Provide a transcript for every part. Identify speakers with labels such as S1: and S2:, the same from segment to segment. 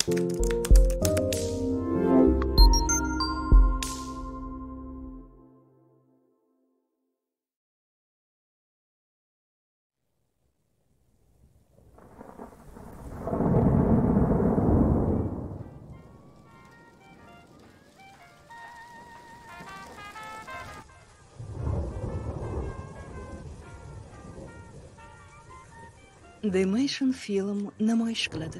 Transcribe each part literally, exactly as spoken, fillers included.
S1: Dimension film namoyish qiladi.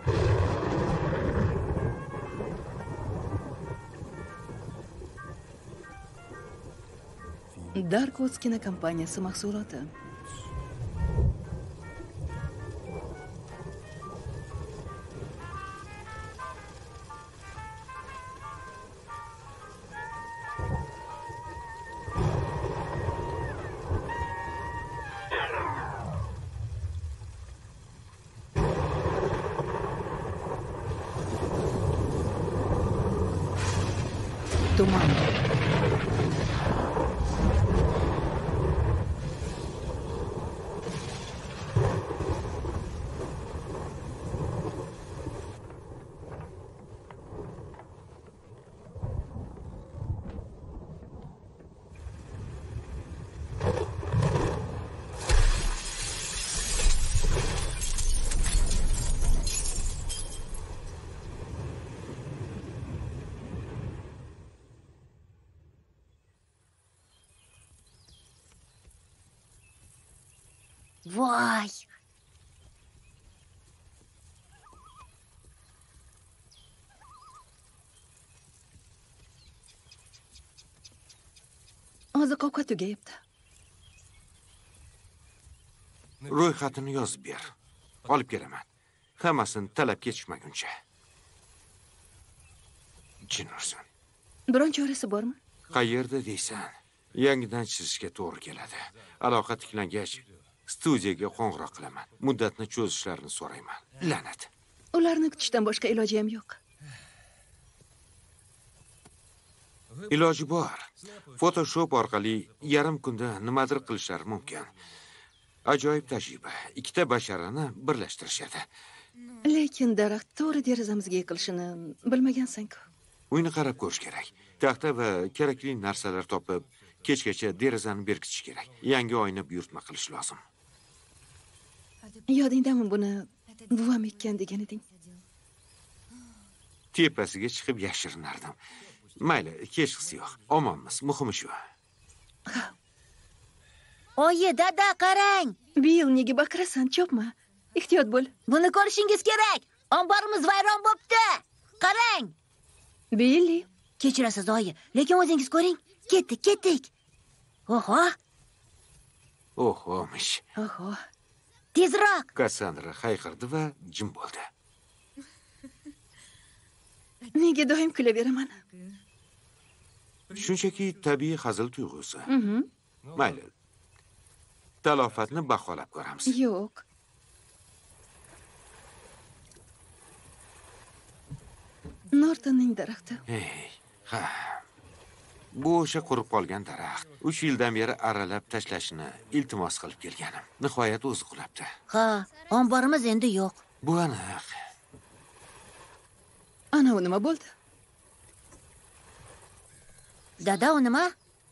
S1: Dark Horse kinokompaniyasi mahsuloti. Tuman.
S2: Voy!
S1: Oziq-ovqat tugayapti.
S3: Ro'yxatini yozib ber. Olib kelaman. Hammasini talab ketishmaguncha. Jin ursin.
S1: Biron chorasi bormi?
S3: Qayerda deysan? Yangidan chizishga to'g'ri keladi. Aloqa tiklangach, studiyaga qo'ng'iroq qilaman. Muddatni cho'zishlarini so'rayman. La'nat.
S1: Ularni kutishdan boshqa iloji ham yo'q.
S3: Iloji bor. Photoshop orqali yarim kunda nimadir qilishlari mumkin. Ajoyib tajriba. Ikkita basharani birlashtirishadi.
S1: Lekin daraxt to'g'ri derazamizga yiqilishini bilmagansan-ku.
S3: Uyni qarab ko'rish kerak. Taxta va kerakli narsalar topib, kechgacha derazani berkitish kerak. Yangi oyni buyurtma qilish lozim.
S1: Yodingdami buni buvam ekkan degan eding?
S3: Tepasiga chiqib yashirinardim. Mayli, kechqisi yo'q. Omonmiz, muhimi shu.
S2: Oyi, dada, qarang.
S1: Bill, nega baqirasan? Chopma. Ehtiyot bo'l.
S2: Buni ko'rishingiz kerak. Omborimiz vayron bo'pti. Qarang.
S1: Billy,
S2: kechirasiz oyi, lekin o'zingiz ko'ring. Ketdik, ketdik. Oho.
S3: Ohomish.
S1: Oho.
S2: Tezroq.
S3: Kassandra hayqirdi va jim bo'ldi.
S1: Nega doim kulaveraman?
S3: Shunchaki tabiiy hazil tuyg'usi.
S1: Mhm.
S3: Mayli. Talofatni baholab ko'ramiz.
S1: Yo'q. Nortonning daraxti.
S3: Hey, ha. Bu o'sha qurib qolgan daraxt. uch yildan beri aralab tashlashni iltimos qilib kelganim. Nihoyat o'zi qulabdi.
S2: Ha, omborimiz endi yo'q.
S3: Bu aniq.
S1: Ana u nima bo'ldi?
S2: Dada, u nima?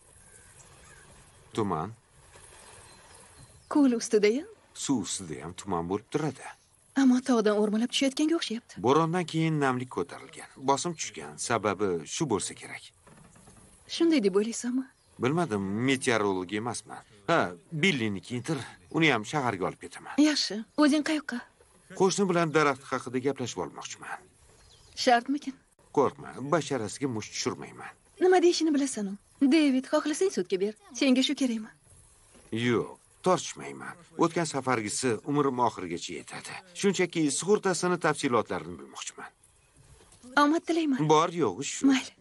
S3: Tuman.
S1: Ko'l ustida-ya?
S3: Suv ustida ham tuman bo'lib turadi.
S1: Ammo tog'dan o'rmalab tushayotganga o'xshayapti.
S3: Bo'rondan keyin namlik ko'tarilgan. Bosim tushgan. Sababi shu bo'lsa kerak.
S1: Shunday deb o'ylaysanmi?
S3: Bilmadim, meteorolog emasman. Ha, Billinikidir. Uni ham shaharga olib ketaman.
S1: Yaxshi. O'zing qayoqqa?
S3: Qo'shni bilan daraxt haqida gaplashib olmoqchiman.
S1: Shartmikin?
S3: Qo'rqma, basharasiga musht tushirmayman.
S1: Nima deyishini bilasan u. David, xohlasang sudga ber. Senga shu kerakmi?
S3: Yo'q, tortishmayman. O'tgan safargisi umrim oxirigacha yetadi. Shunchaki sug'urtasini tafsilotlarini bilmoqchiman.
S1: Omad tilayman.
S3: Bor yo'g'i shu.
S1: Mayli.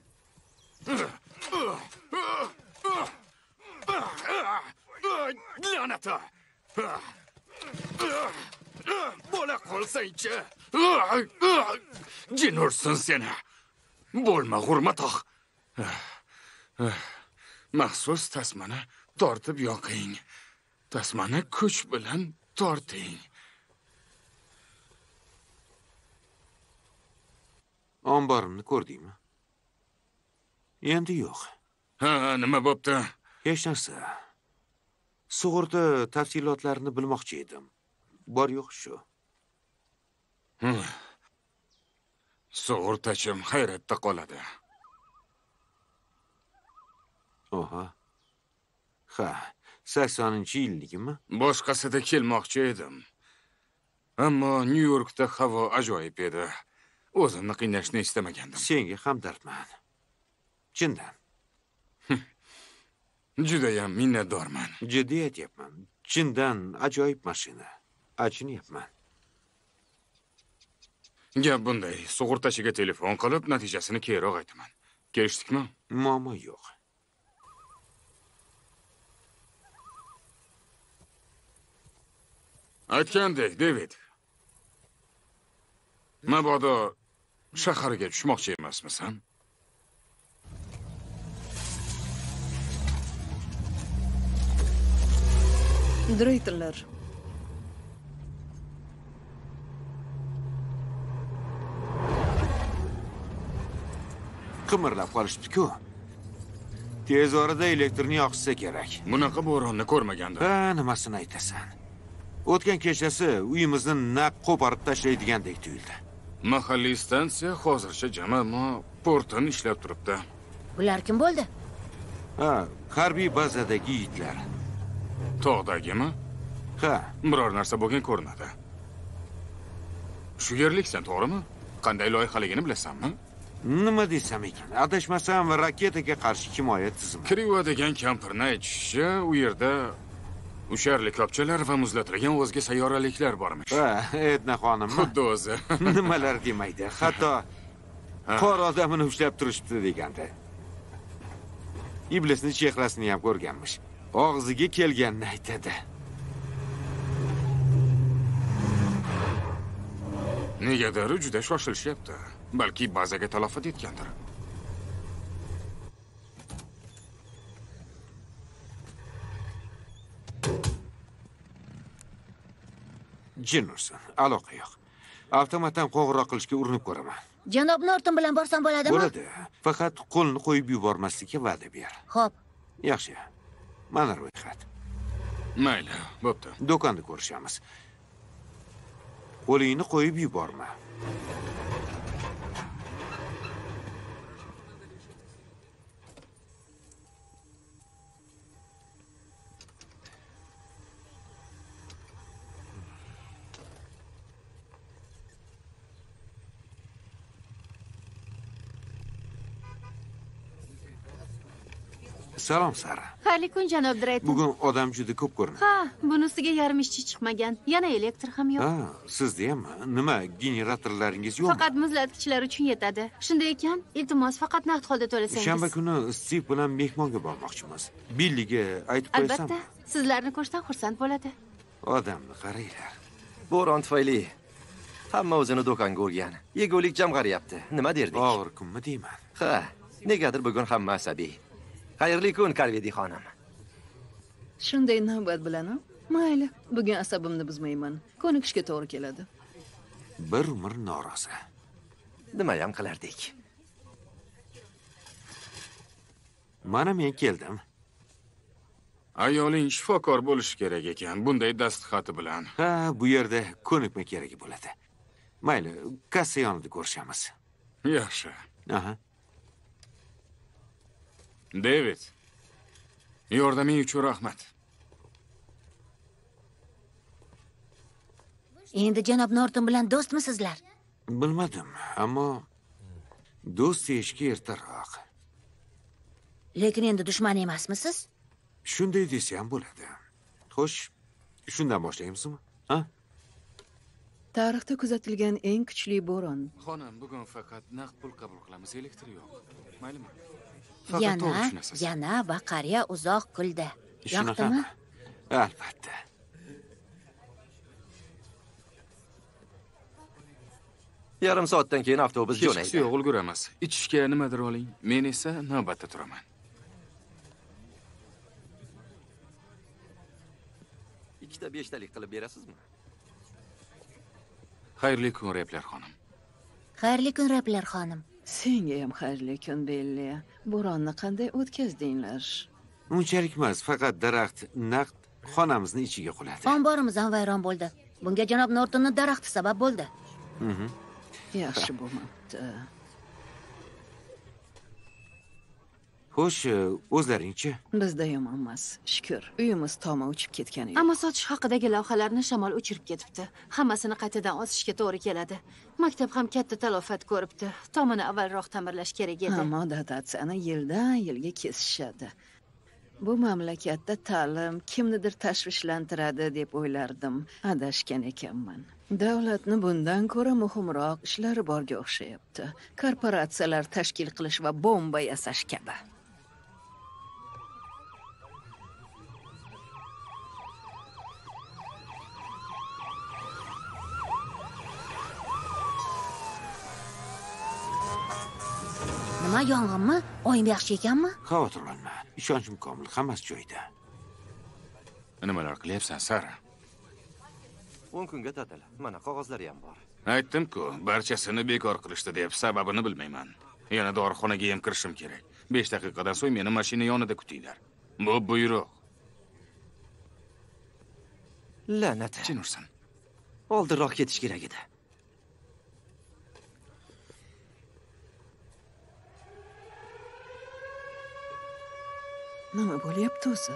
S4: La'nata! Bo'la qolsang-chi. Jin ursin seni. Bo'lma g'urmatoq. Maxsus tasmani tortib yoqing. Tasmani kuch bilan torting.
S3: Omborimni ko'rdingmi? Endi yo'q.
S4: Ha, nima bo'pti?
S3: Hech narsa. Sug'urta tafsilotlarini bilmoqchi edim. Bor yo'q shu.
S4: Sug'urtachim hayratda qoladi.
S3: Oha. Ha, saksoninchi yilligimi?
S4: Boshqasida kelmoqchi edim. Ammo Nyu-Yorkda havo ajoyib edi. O'zimni qiynashni istamagandim.
S3: Senga hamdardman. Chindan.
S4: Judayam minnatdorman.
S3: Jiddiy aytyapman. Chindan ajoyib mashina. Achinyapman.
S4: Gap bunday, sug'urtachiga telefon qilib, natijasini keyinroq aytaman. Kelishdikmi?
S3: Muammo yo'q.
S4: Aytgandek, David. Mabodo shaharga tushmoqchi emasmisan?
S1: Draytonlar.
S3: Qimirlab qolishdi-ku. Tez orada elektrni yoqsa kerak.
S4: Bunaqa bo'ronni ko'rmagandim.
S3: Ha, nimasini aytasan? O'tgan kechasi uyimizni naq qo'parib tashlaydigandek tuyuldi.
S4: Mahalliy stansiya hozircha jam, ammo portin ishlab turibdi.
S2: Bular kim bo'ldi?
S3: Ha, harbiy bazadagi yigitlar.
S4: Tog'dagimi?
S3: Ha,
S4: Biror narsa bo'lgan ko'rinadi. Shu yerliksan, to'g'rimi? Qanday loyihaligini bilasanmi?
S3: nima desam ekan? Adashmasam raketaga qarshi himoya tizimi.
S4: Kriva degan kampirni aytishicha, u yerda usharli kopchalar va muzlatilgan o'zga sayyoraliklar bormish.
S3: Ha, Edna xonimmi?
S4: Xuddi o'zi.
S3: Nimalar demaydi. Hatto qor odamini ushlab turishdi deganda. Iblisni chehrasini ham ko'rganmish. Og'ziga kelganini aytadi.
S4: Negadir juda shoshilishyapti. Balki bazaga talofat etgandir.
S3: Jin ursin, aloqa yo'q. Avtomatdan qo'ng'iroq qilishga urinib ko'raman.
S2: Janob Norton bilan borsam bo'ladimi?
S3: Bo'ladi. Faqat qo'lni qo'yib yubormaslikka va'da ber.
S2: Xo'p.
S3: Yaxshi. Mana ro'yxat.
S4: Mayli, bo'pti.
S3: Do'konda ko'rishamiz. Qo'lingni qo'yib yuborma. Salom, Sara.
S5: Xayrli kun, janob Drayton.
S3: Bugun odam juda ko'p ko'rinadi.
S5: Ha, bunisiga yarim ishchi chiqmagan. Yana elektr ham yo'q.
S3: Ha, sizda ham nima, generatorlaringiz yo'qmi?
S5: Faqat muzlatgichlar uchun yetadi. Shunday ekan, iltimos faqat naqd holda to'lasangiz.
S3: Shanba kuni Stiv bilan mehmonga bormoqchimiz. Billiga aytib qo'ysam.
S5: Albatta, sizlarni ko'rishdan xursand bo'ladi.
S3: Odamni qaranglar.
S6: Bo'ron tufayli hamma o'zini do'konga urgan. Yegulik jamg'aryapti. Nima derdik?
S3: Og'ir kunmi deyman.
S6: Ha, negadir bugun hamma asabiy. Xayrli kun, Karvedi xonim.
S1: Shunday navbat bilan, mayli, bugun asabimni buzmayman. Ko'nikishga to'g'ri keladi.
S3: Bir umr norozi.
S6: Nima ham qilardik?
S3: Mana men keldim.
S4: Ayoling shifokor bo'lishi kerak ekan, bunday dastxati bilan.
S3: Ha, bu yerda ko'nikma kerak bo'ladi. Mayli, kassa yonida ko'rishamiz.
S4: Yaxshi.
S3: Aha.
S4: David, yordaming uchun rahmat.
S2: Endi janob Norton bilan do'stmisizlar?
S3: Bilmadim, ammo do'st deyishga ertaroq.
S2: Lekin endi dushman emasmisiz?
S3: Shunday desa ham bo'ladi. Xo'sh, shundan boshlaymizmi? Ha?
S1: Tarixda kuzatilgan eng kuchli bo'ron.
S4: Xonim, bugun faqat naqd pul qabul qilamiz, elektr yo'q. Maylimi?
S2: Yana, yana va qariya uzoq kuldi. Yoqdimi?
S3: Albatta.
S6: Yarim soatdan keyin avtobus
S4: Kechki
S6: jo'naydi.
S4: yo'q ulguramiz. Ichishga nimadir oling. Men esa navbatda turaman.
S6: Ikkita beshtalik qilib berasizmi?
S4: Xayrli kun, Repler xonim.
S2: Xayrli kun, Repler xonim.
S1: Senga ham xayrli kun belli. Bo'ronni qanday o'tkazdinglar?
S3: Unchalik emas, faqat daraxt naqd xonamizni ichiga quladi.
S2: Omborimiz ham vayron bo'ldi. Bunga janob Nortonning daraxti sabab bo'ldi.
S1: Yaxshi bo'lmabdi.
S3: Xo'sh, o'zlaringchi?
S1: Bizda yomon emas, shukr. Uyimiz toma uchib ketgani yo'q.
S5: Ammo sotish haqidagi lavhalarni shamol o'chirib ketibdi. Hammasini qaytadan osishga to'g'ri keladi. Maktab ham katta talofat ko'ribdi. Tomini avvalroq ta'mirlash kerak edi.
S1: Ammo dotatsiyani yildan yilga kesishadi. Bu mamlakatda ta'lim kimnidir tashvishlantiradi deb o'ylardim. Adashgan ekanman. Davlatni bundan ko'ra muhimroq ishlari borga o'xshayapti. Korporatsiyalar tashkil qilish va bomba yasash kabi.
S2: Nima, yong'inmi? Oyim yaxshi ekanmi?
S3: Xavotirlanma. Ishonchim komil, hammasi joyida.
S4: Nimalar qilyapsan, Sara?
S6: o'n kunga ta'til. Mana qog'ozlari ham bor.
S4: Aytdim-ku, barchasini bekor qilishdi deb sababini bilmayman. Yana dorixonaga ham kirishim kerak. besh daqiqadan so'ng meni mashina yonida kutinglar. Bu buyruq.
S6: La'nat.
S4: Jin ursin.
S6: Oldinroq ketish kerak edi.
S1: Nima bo'lyapti o'zi?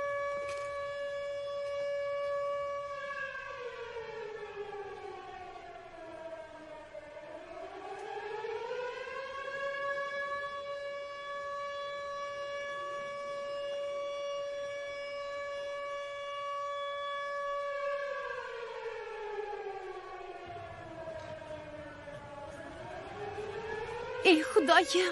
S5: Ey Xudoyim!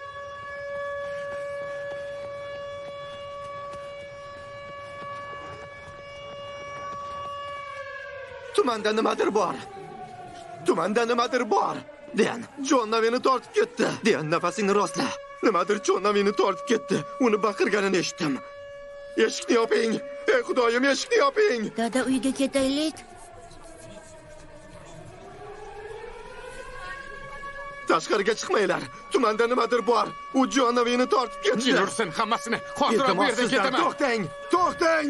S6: Tumanda nimadir bor. Tumanda nimadir bor. Deyan, Jon Navini tortib ketdi. Deyan, nafasingni rostla. Nimadir Jon Navini tortib ketdi. Uni baqirganini eshitdim. Eshikni yoping. Ey Xudoyim, eshikni yoping.
S2: Dada, uyga ketaylik.
S6: Tashqariga chiqmanglar. Tumanda nimadir bor. U Jon Navini tortib ketdi.
S4: Jin ursin hammasini. Hozir bu yerdan ketaman.
S6: To'xtang. To'xtang.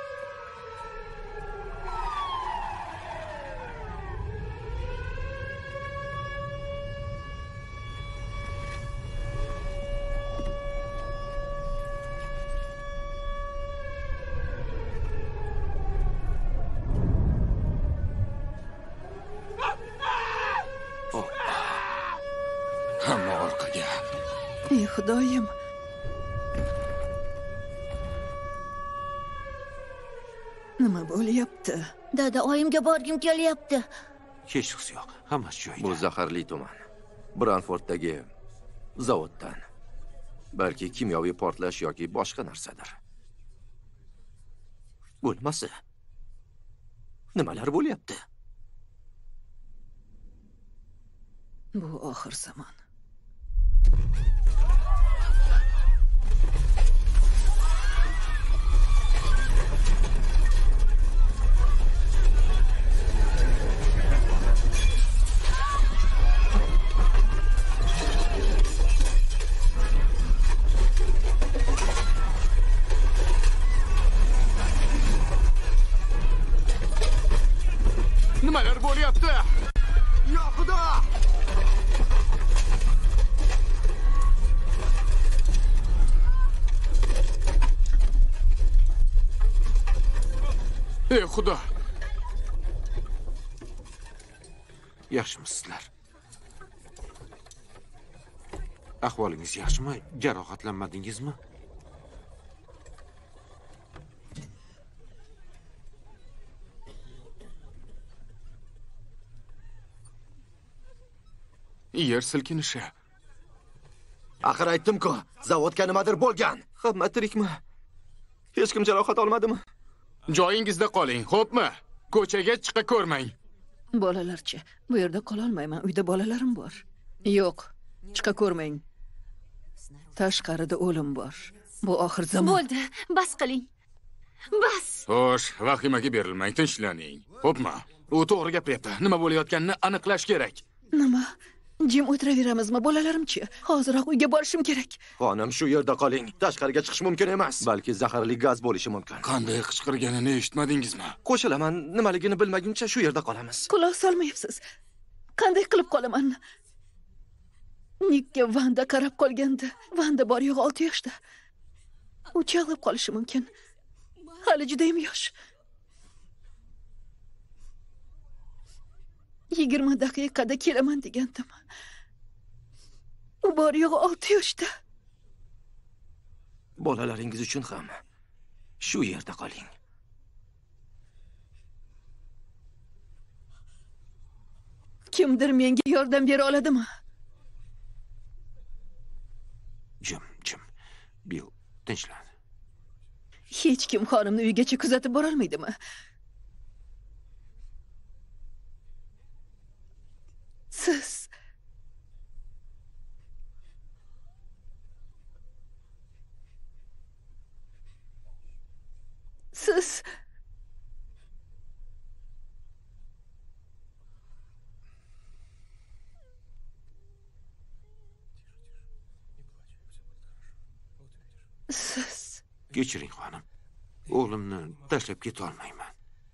S4: Hamma orqaga.
S1: Ey Xudoyim. Nima bo'lyapti?
S2: Dada, oyimga borgim kelyapti.
S3: Hech qisi yo'q, hammasi joyida.
S6: Bu zaharli tuman. Branforddagi zavoddan. Balki kimyoviy portlash yoki boshqa narsadir. Bo'lmasa, nimalar bo'lyapti?
S1: Bu oxir zamon.
S4: Nimalar bo'lyapti?
S6: Yo Xudo!
S4: Ey Xudo!
S3: Yaxshimisizlar? Ahvolingiz yaxshimi? Jarohatlanmadingizmi?
S4: Yer silkinishi.
S6: Axir aytdim-ku, zavodga nimadir bo'lgan. Hamma tirikmi? Hech kim jarohat olmadimi?
S4: Joyingizda qoling, xo'pmi? Ko'chaga chiqa ko'rmang.
S1: Bolalarchi, bu yerda qola olmayman. Uyda bolalarim bor. Yo'q, chiqa ko'rmang. Tashqarida o'lim bor. Bu oxir zamon.
S5: Bo'ldi, bas qiling. Bas.
S4: Xo'sh, vahimaga berilmang, tinchlaning. Xo'pmi? U to'g'ri gapiryapti. Nima bo'layotganini aniqlash kerak.
S1: Nima? Jim o'tiraveramizmi, bolalarimchi? Hoziroq uyga borishim kerak.
S6: Xonim, shu yerda qoling. Tashqariga chiqish mumkin emas. Balki zaharli gaz bo'lishi mumkin.
S4: Qanday qichqirganini eshitmadingizmi?
S6: Qo'shilaman, nimaligini bilmaguncha shu yerda qolamiz.
S1: Quloq solmayapsiz. Qanday qilib qolaman? Nikka Vanda qarab qolgandi. Vanda bor yo'q olti yoshda. U chalg'ib qolishi mumkin. Hali juda ham yosh. yigirma daqiqada kelaman degandim. U bor yo'q olti yoshda.
S6: Bolalaringiz uchun ham shu yerda qoling.
S1: Kimdir menga yordam bera oladimi?
S3: Jim, Jim. Bill, tinchlan.
S1: Hech kim xonimni uygacha kuzatib bora olmaydimi? Siz Siz Siz
S3: Kechiring, xonim. O'g'limni tashlab keta olmayman.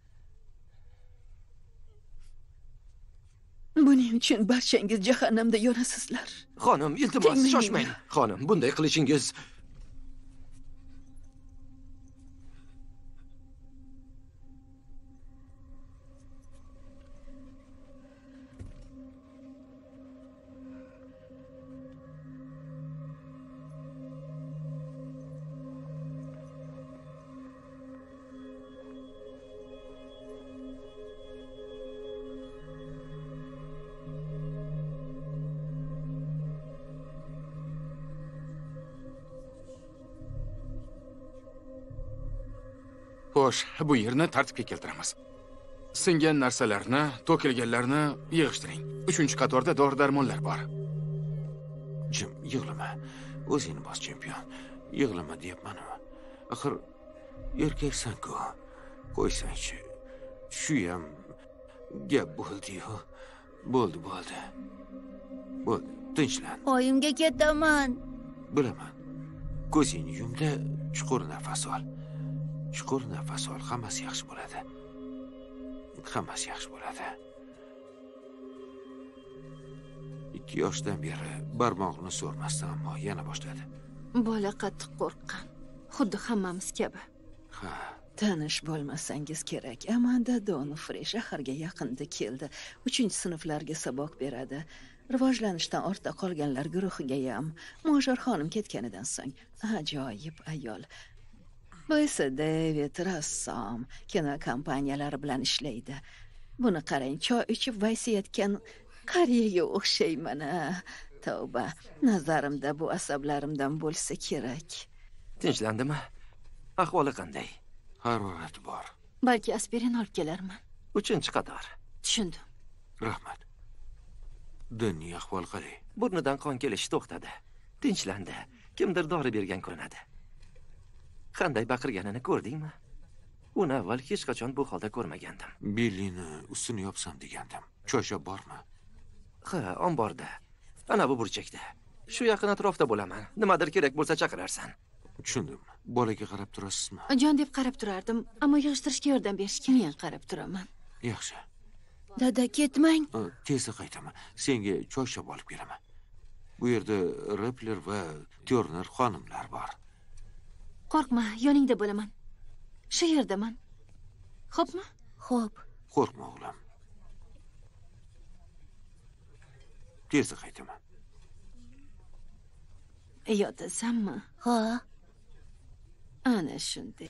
S1: Buning uchun barchangiz jahannamda yonasizlar.
S6: Xonim, iltimos,
S1: Tegmang
S6: shoshmang.
S1: menga.
S6: Xonim, bunday qilishingiz
S4: Xo'sh, bu yerni tartibga keltiramiz. Singan narsalarni, to'kilganlarni yig'ishtiring. Uchinchi qatorda dori-darmonlar bor.
S3: Jim, yig'lama. O'zingni bos, chempion. Yig'lama deyapman-ku. Axir erkaksan-ku. Qo'ysangchi. Shu ham gap bo'ldi-yu. Bo'ldi, bo'ldi. Bo'ldi, tinchlan.
S2: Oyimga ketaman.
S3: Bilaman. Ko'zingni yumda, chuqur nafas ol. Chuqur nafas ol, hammasi yaxshi bo'ladi. Hammasi yaxshi bo'ladi. ikki yoshdan beri barmog'ini so'rmasdan, ammo yana boshladi.
S5: Bola qattiq qo'rqqan. Xuddi hammamiz kabi.
S3: Ha,
S1: Tanish bo'lmasangiz kerak. Amanda Donofri shaharga yaqinda keldi. uchinchi sinflarga saboq beradi. Rivojlanishdan ortda qolganlar guruhiga ham. Mojar xonim ketganidan so'ng ajoyib ayol. Bu esa David rassom, kino kompaniyalari bilan ishlaydi. Buni qarang, choy ichib vaysiyatgan qariyaga o'xshayman. Tavba, nazarimda bu asablarimdan bo'lsa kerak.
S6: tinchlandimi? Ahvoli qanday?
S3: harorati bor.
S5: Balki aspirin olib kelarman.
S6: Uchinchi qator.
S5: Tushundim.
S3: Rahmat. Dinning ahvol qalay?
S6: Burnidan qon kelishi to'xtadi. Tinchlandi. Kimdir dori bergan ko'rinadi. Qanday baqirganini ko'rdingmi? Uni avval hech qachon bu holda ko'rmagandim.
S3: Billini ustini yopsam degandim. Choyshab bormi?
S6: Ha, omborda. Ana bu burchakda. Shu yaqin atrofda bo'laman. Nimadir kerak bo'lsa chaqirarsan.
S3: Tushundim. Bolaga qarab turasizmi?
S5: Jon deb qarab turardim, ammo yig'ishtirishga yordam berishga men qarab turaman.
S3: Yaxshi.
S2: Dada, ketmang.
S3: Ă, Tezda qaytaman. Senga choyshab olib kelaman. Bu yerda Repler va Turner xonimlar bor.
S5: Qo'rqma, yoningda bo'laman. Shu yerdaman. Xo'pmi?
S2: Xo'p.
S3: Qo'rqma, o'g'lim. Tezda qaytaman.
S5: Yotasanmi?
S2: Ha.
S5: Ana shunday.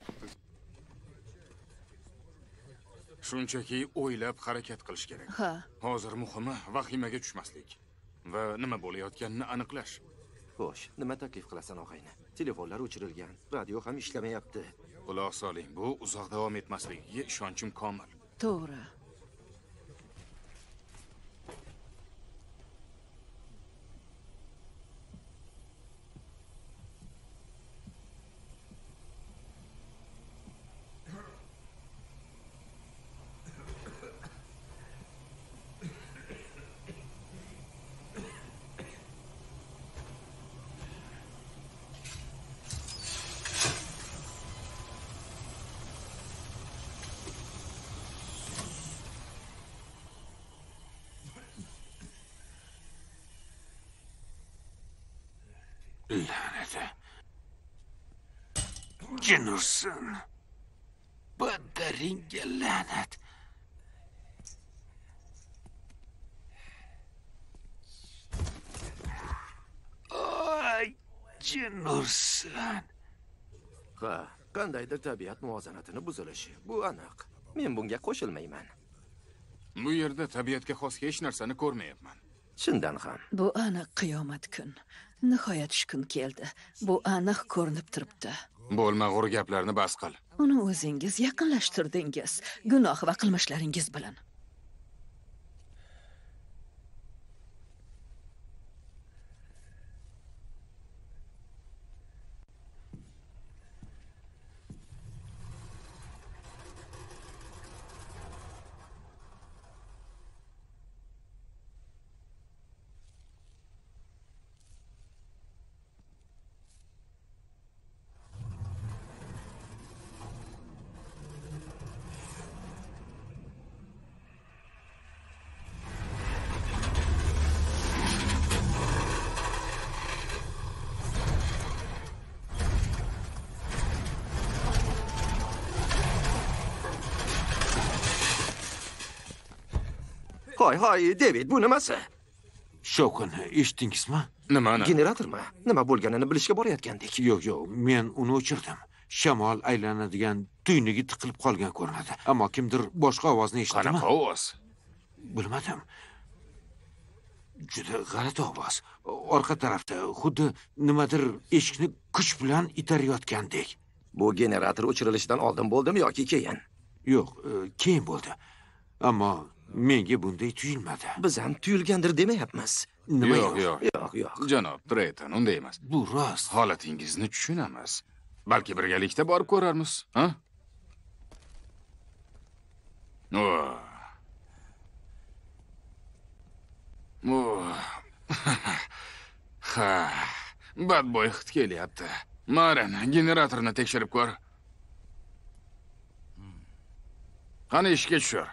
S4: Shunchaki o'ylab harakat qilish kerak.
S1: Ha,
S4: Hozir muhimi vahimaga tushmaslik va nima bo'layotganini aniqlash.
S6: Xo'sh, nima taklif qilasan og'ayni? Telefonlar o'chirilgan, radio ham ishlamayapti.
S4: Quloq soling, bu uzoq davom etmasligiga ishonchim komil.
S1: to'g'ri.
S3: jin ursin. Baddaringga la'nat. Ay, jin ursin.
S6: Ha, qandaydir tabiat muvozanatini buzilishi, bu aniq. Men bunga qo'shilmayman.
S4: Bu yerda tabiatga xos hech narsani ko'rmayapman.
S6: Chindan ham.
S1: Bu aniq qiyomat kun. Nihoyat shu kun keldi. Bu aniq ko'rinib turibdi.
S4: Bo'lmag'ur gaplarni bas qil.
S1: Uni o'zingiz yaqinlashtirdingiz, gunoh va qilmishlaringiz bilan.
S6: Hoy, hoy, David, bu nimasi?
S3: Shovqin, eshitdingizmi?
S4: Nimani?
S6: Generatormi? Nima bo'lganini bilishga borayotgandik.
S3: Yo'q, yo'q, men uni o'chirdim. Shamol aylanadigan tuynigi tiqilib qolgan ko'rinadi. Ammo kimdir boshqa ovozni eshitdimi?
S4: Qanaqa ovoz?
S3: Bilmadim. Juda g'alati ovoz. Orqa tarafda xuddi nimadir eshikni kuch bilan itarayotgandek.
S6: Bu generator o'chirilishidan oldin bo'ldimi yoki keyin?
S3: Yo'q, e, keyin bo'ldi. Ammo menga bunday tuyulmadi.
S6: Biz ham tuyulgandir demayapmiz.
S3: Nima
S4: Yo'q, yo'q.
S6: Yo'q, yo'q.
S4: Janob Drayton, unday emas.
S3: Bu rost.
S4: Holatingizni tushunamiz. Balki birgalikda borib ko'rarmiz, ha? Oh. Oh. Ha. Badbo'y hid kelyapti. Maren, generatorni tekshirib ko'r. Qani ishga tushir.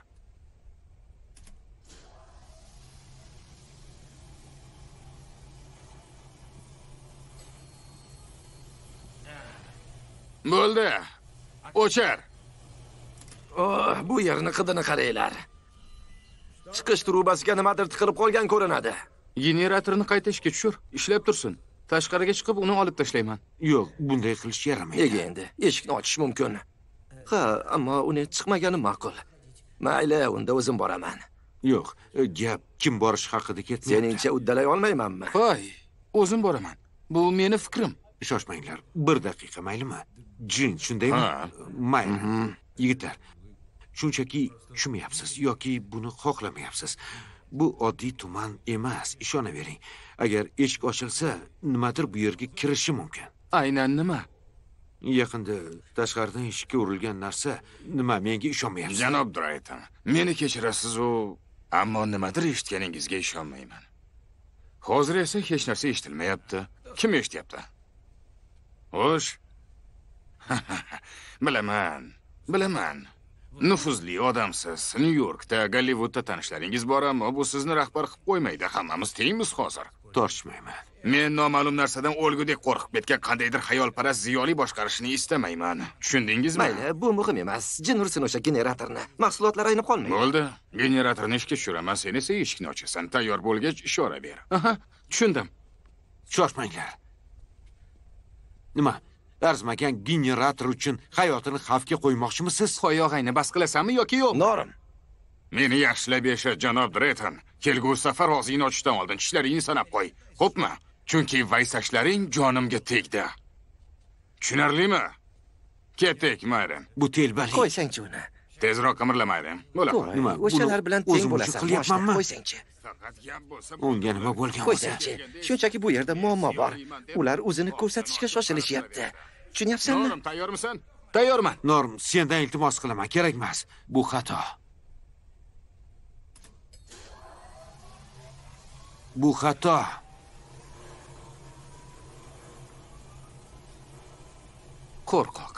S4: Bo'ldi. O'char.
S6: Oh, bu yerni qidini qaranglar. Chiqish trubasiga nimadir tiqilib qolgan ko'rinadi.
S4: Generatorni qayta ishga tushir. Ishlab tursin. Tashqariga chiqib uni olib tashlayman.
S3: Yo'q, bunday qilish yaramaydi.
S6: Nega endi? Eshikni ochish mumkin. Ha, ammo uni chiqmagani ma'qul. Mayli, unda o'zim boraman.
S3: Yo'q, e, gap kim borish haqida ketmayapti.
S6: Seningcha uddalay olmaymanmi?
S4: Voy, o'zim boraman. Bu meni fikrim.
S3: Shoshmanglar. Bir daqiqa, maylimi? Jin, shundaymi?
S4: Ha.
S3: Mayli. Yigitlar, shunchaki tushunmayapsiz yoki buni xohlamayapsiz. Bu oddiy tuman emas, ishonavering. Agar eshik ochilsa, nimadir bu yerga kirishi mumkin.
S4: Aynan nima?
S3: Yaqinda tashqaridan eshikka urilgan narsa, nima menga ishonmayapsiz?
S4: Janob Drayton, meni kechirasiz u, ammo nimadir eshitganingizga ishonmayman. Hozir esa hech narsa eshitilmayapti. Kim eshityapti? Xo'sh. Bilaman, bilaman. Nufuzli odamsiz. Nyu-Yorkda, Gollivudda tanishlaringiz bor, ammo bu sizni rahbar qilib qo'ymaydi. Hammamiz tengmiz hozir.
S3: Tortishmayman.
S4: Men noma'lum narsadan o'lgudek qo'rqib ketgan qandaydir xayolparast ziyoli boshqarishni istamayman. Tushundingizmi?
S6: Mayli, bu muhim emas. Jin ursin o'sha generatorni. Mahsulotlar aynib qolmaydi.
S4: Bo'ldi. Generatorni ishga tushiraman, sen esa eshikni ochasan. Tayyor bo'lgach ishora ber. Aha, tushundim.
S3: Shoshmanglar. Nima? Arzmagan generator uchun hayotini xavfga qo'ymoqchimisiz?
S4: Qo'yog'ayni bas qilasanmi yoki yo'q?
S6: Norim.
S4: Meni yaxshilab yasha, janob Drayton. Kelgusi safar og'zingni ochishdan oldin tishlaringni sanab qo'y. Xo'pmi? Chunki vaysashlaring jonimga tegdi. Tushunarlimi? Ketdik, Mayren.
S3: Bu telbalik.
S6: Qo'ysang-chi uni.
S4: Tezroq qimirlamaydi. Bo'la qo'y.
S3: Nima?
S6: O'shalar bilan teng
S3: o'zim uchun
S6: bo'lasan.
S3: qilyapmanmi?
S6: Qo'ysang-chi.
S4: Faqat gap bo'lsa,
S3: Unga nima bo'lgan bo'lsa?
S6: Qo'ysang-chi. Shunchaki bu yerda muammo bor. Ular o'zini ko'rsatishga shoshilishyapti. Tushunyapsanmi?
S4: Norim, tayyormisan? Tayyorman.
S3: Norm, sendan iltimos qilaman, kerak emas. Bu xato. Bu xato.
S4: Qo'rqoq.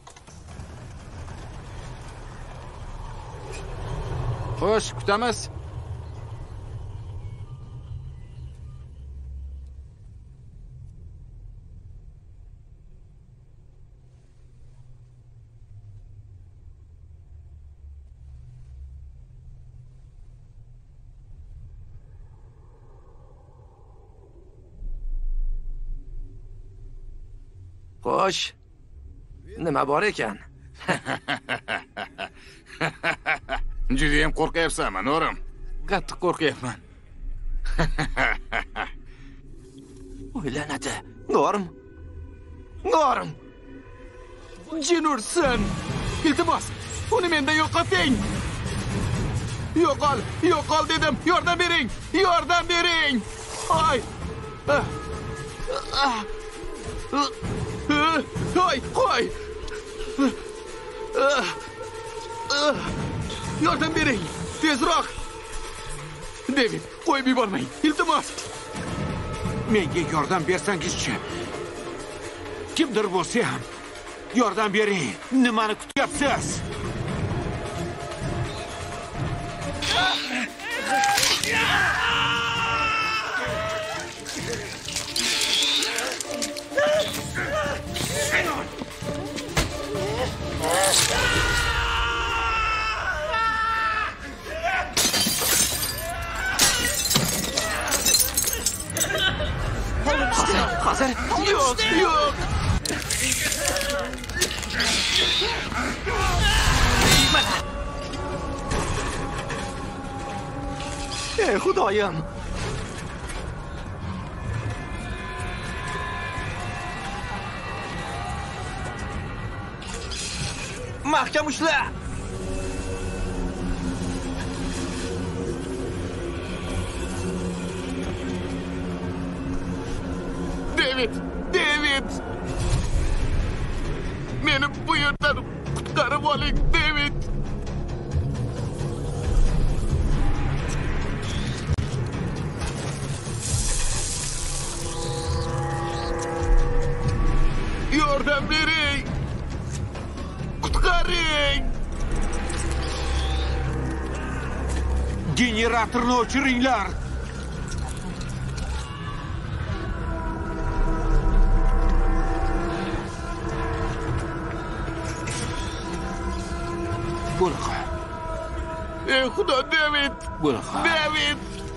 S4: Xo'sh, kutamiz.
S6: Xo'sh. Nima bor ekan?
S4: Juda ham qo'rqyapsanmi, Norim? Qattiq qo'rqyapman.
S6: O'ylanadi. Norim. Norim. Jin ursin.
S4: Iltimos, uni mendan yo'qoting. Yo'qol, yo'qol dedim. Yordam bering. Yordam bering. Ay. Qo'y, qo'y. Yordam bering. Tezroq. David, qo'yib yubormang. Iltimos.
S3: Menga yordam bersangizchi. Kimdir bo'lsa ham yordam bering. Nimani kutyapsiz?
S6: Hozir yo'q, yo'q. Ey Xudoyim. Mahkam ushla.
S4: David, David. Meni bu yerdan qutqarib oling, David. Yordam bering. Qutqaring.
S3: Generatorni o'chiringlar. Bunaqa.
S4: Ey Xudo, David.
S3: Bunaqa.
S4: David.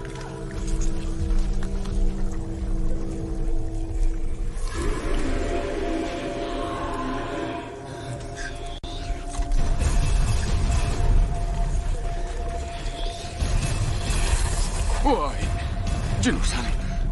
S4: Voy, jin ursin.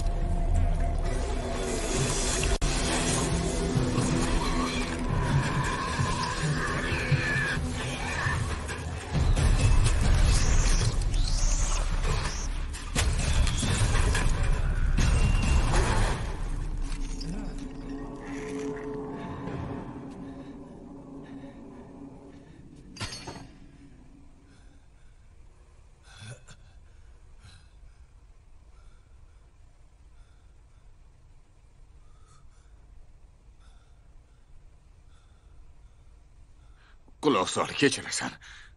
S4: Quloq sol, kechirasan.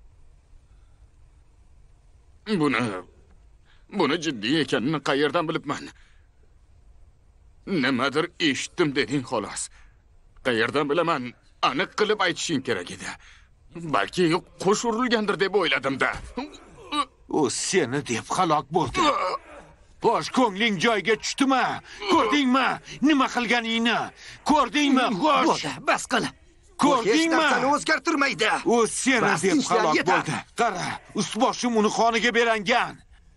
S4: Buni buni jiddiy ekanini qayerdan bilibman? Nimadir eshitdim deding xolos. Qayerdan bilaman? Aniq qilib aytishing kerak edi. Balki qo'sh urilgandir deb o'yladim-da.
S3: U seni deb halok bo'ldi. Bosh ko'ngling joyiga tushdimi? Ko'rdingmi? Nima qilganingni? Ko'rdingmi? Xo'sh,
S6: bas qil.
S3: Ko'rdingmi?
S6: Hech narsani o'zgartirmaydi.
S3: U seni deb halok bo'ldi. Qara, ust-boshim uni qoniga belangan.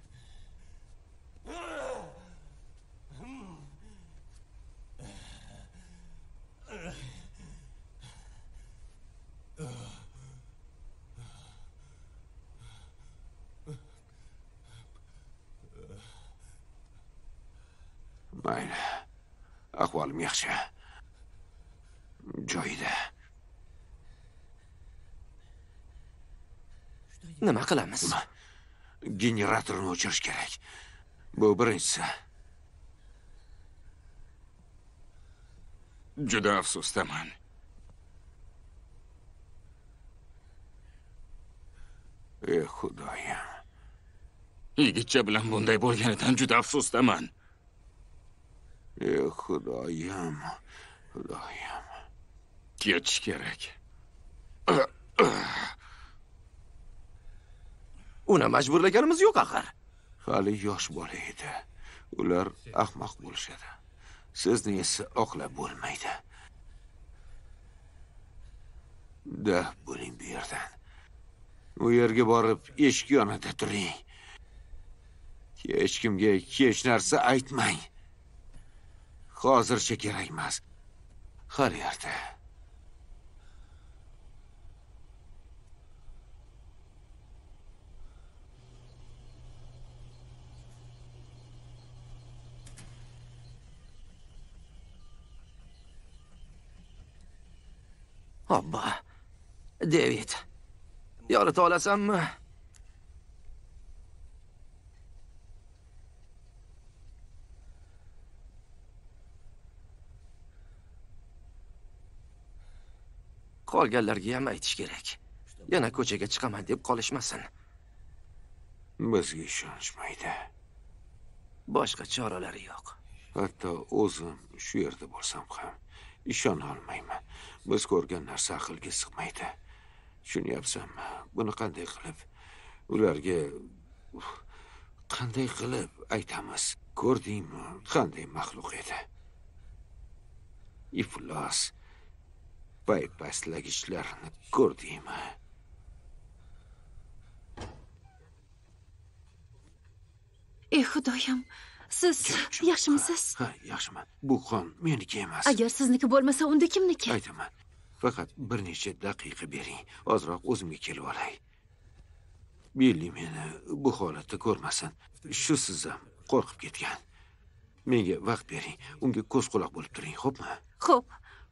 S3: Mayli. Ahvolim yaxshi. Joyida.
S6: Nima qilamiz?
S3: Generatorni o'chirish kerak. Bu birinchisi.
S4: Juda afsusdaman.
S3: Ey Xudoyim.
S4: Yigitcha bilan bunday bo'lganidan juda afsusdaman.
S3: Ey Xudoyim. Xudoyim.
S4: Ketish kerak.
S6: Uni majburlaganimiz yo'q axir.
S3: Hali yosh bola edi. Ular ahmoq bo'lishadi. Sizni esa oqlab bo'lmaydi. Da bo'ling bu yerdan. U yerga borib eshik yonida turing. Hech kimga hech narsa aytmang. Hozircha kerak emas. Har yerda.
S6: Abba. David. Yorita olasanmi? Qolganlarga ham aytish kerak. Yana ko'chaga chiqaman deb qolishmasin.
S3: Bizga ishonishmaydi.
S6: Boshqa choralari yo'q.
S3: Hatto o'zim shu yerda bo'lsam ham ishona olmayman. Biz ko'rgan narsa aqlga sig'maydi. Tushunyapsanmi? Buni qanday qilib ularga qanday qilib aytamiz? Ko'rdingmi? Qanday maxluq edi? Iflos paypastlagichlarni ko'rdingmi?
S5: Ey xudoyim, siz yaxshimisiz?
S3: Ha, yaxshiman. Bu qon meniki emas.
S5: Agar sizniki bo'lmasa, unda kimniki?
S3: Aytaman. Faqat bir necha daqiqa bering. Ozroq o'zimga kelib olay. Billi meni bu holatda ko'rmasin. Shu siz ham qo'rqib ketgan. Menga vaqt bering. Unga ko'z quloq bo'lib turing, xo'pmi?
S5: Xo'p.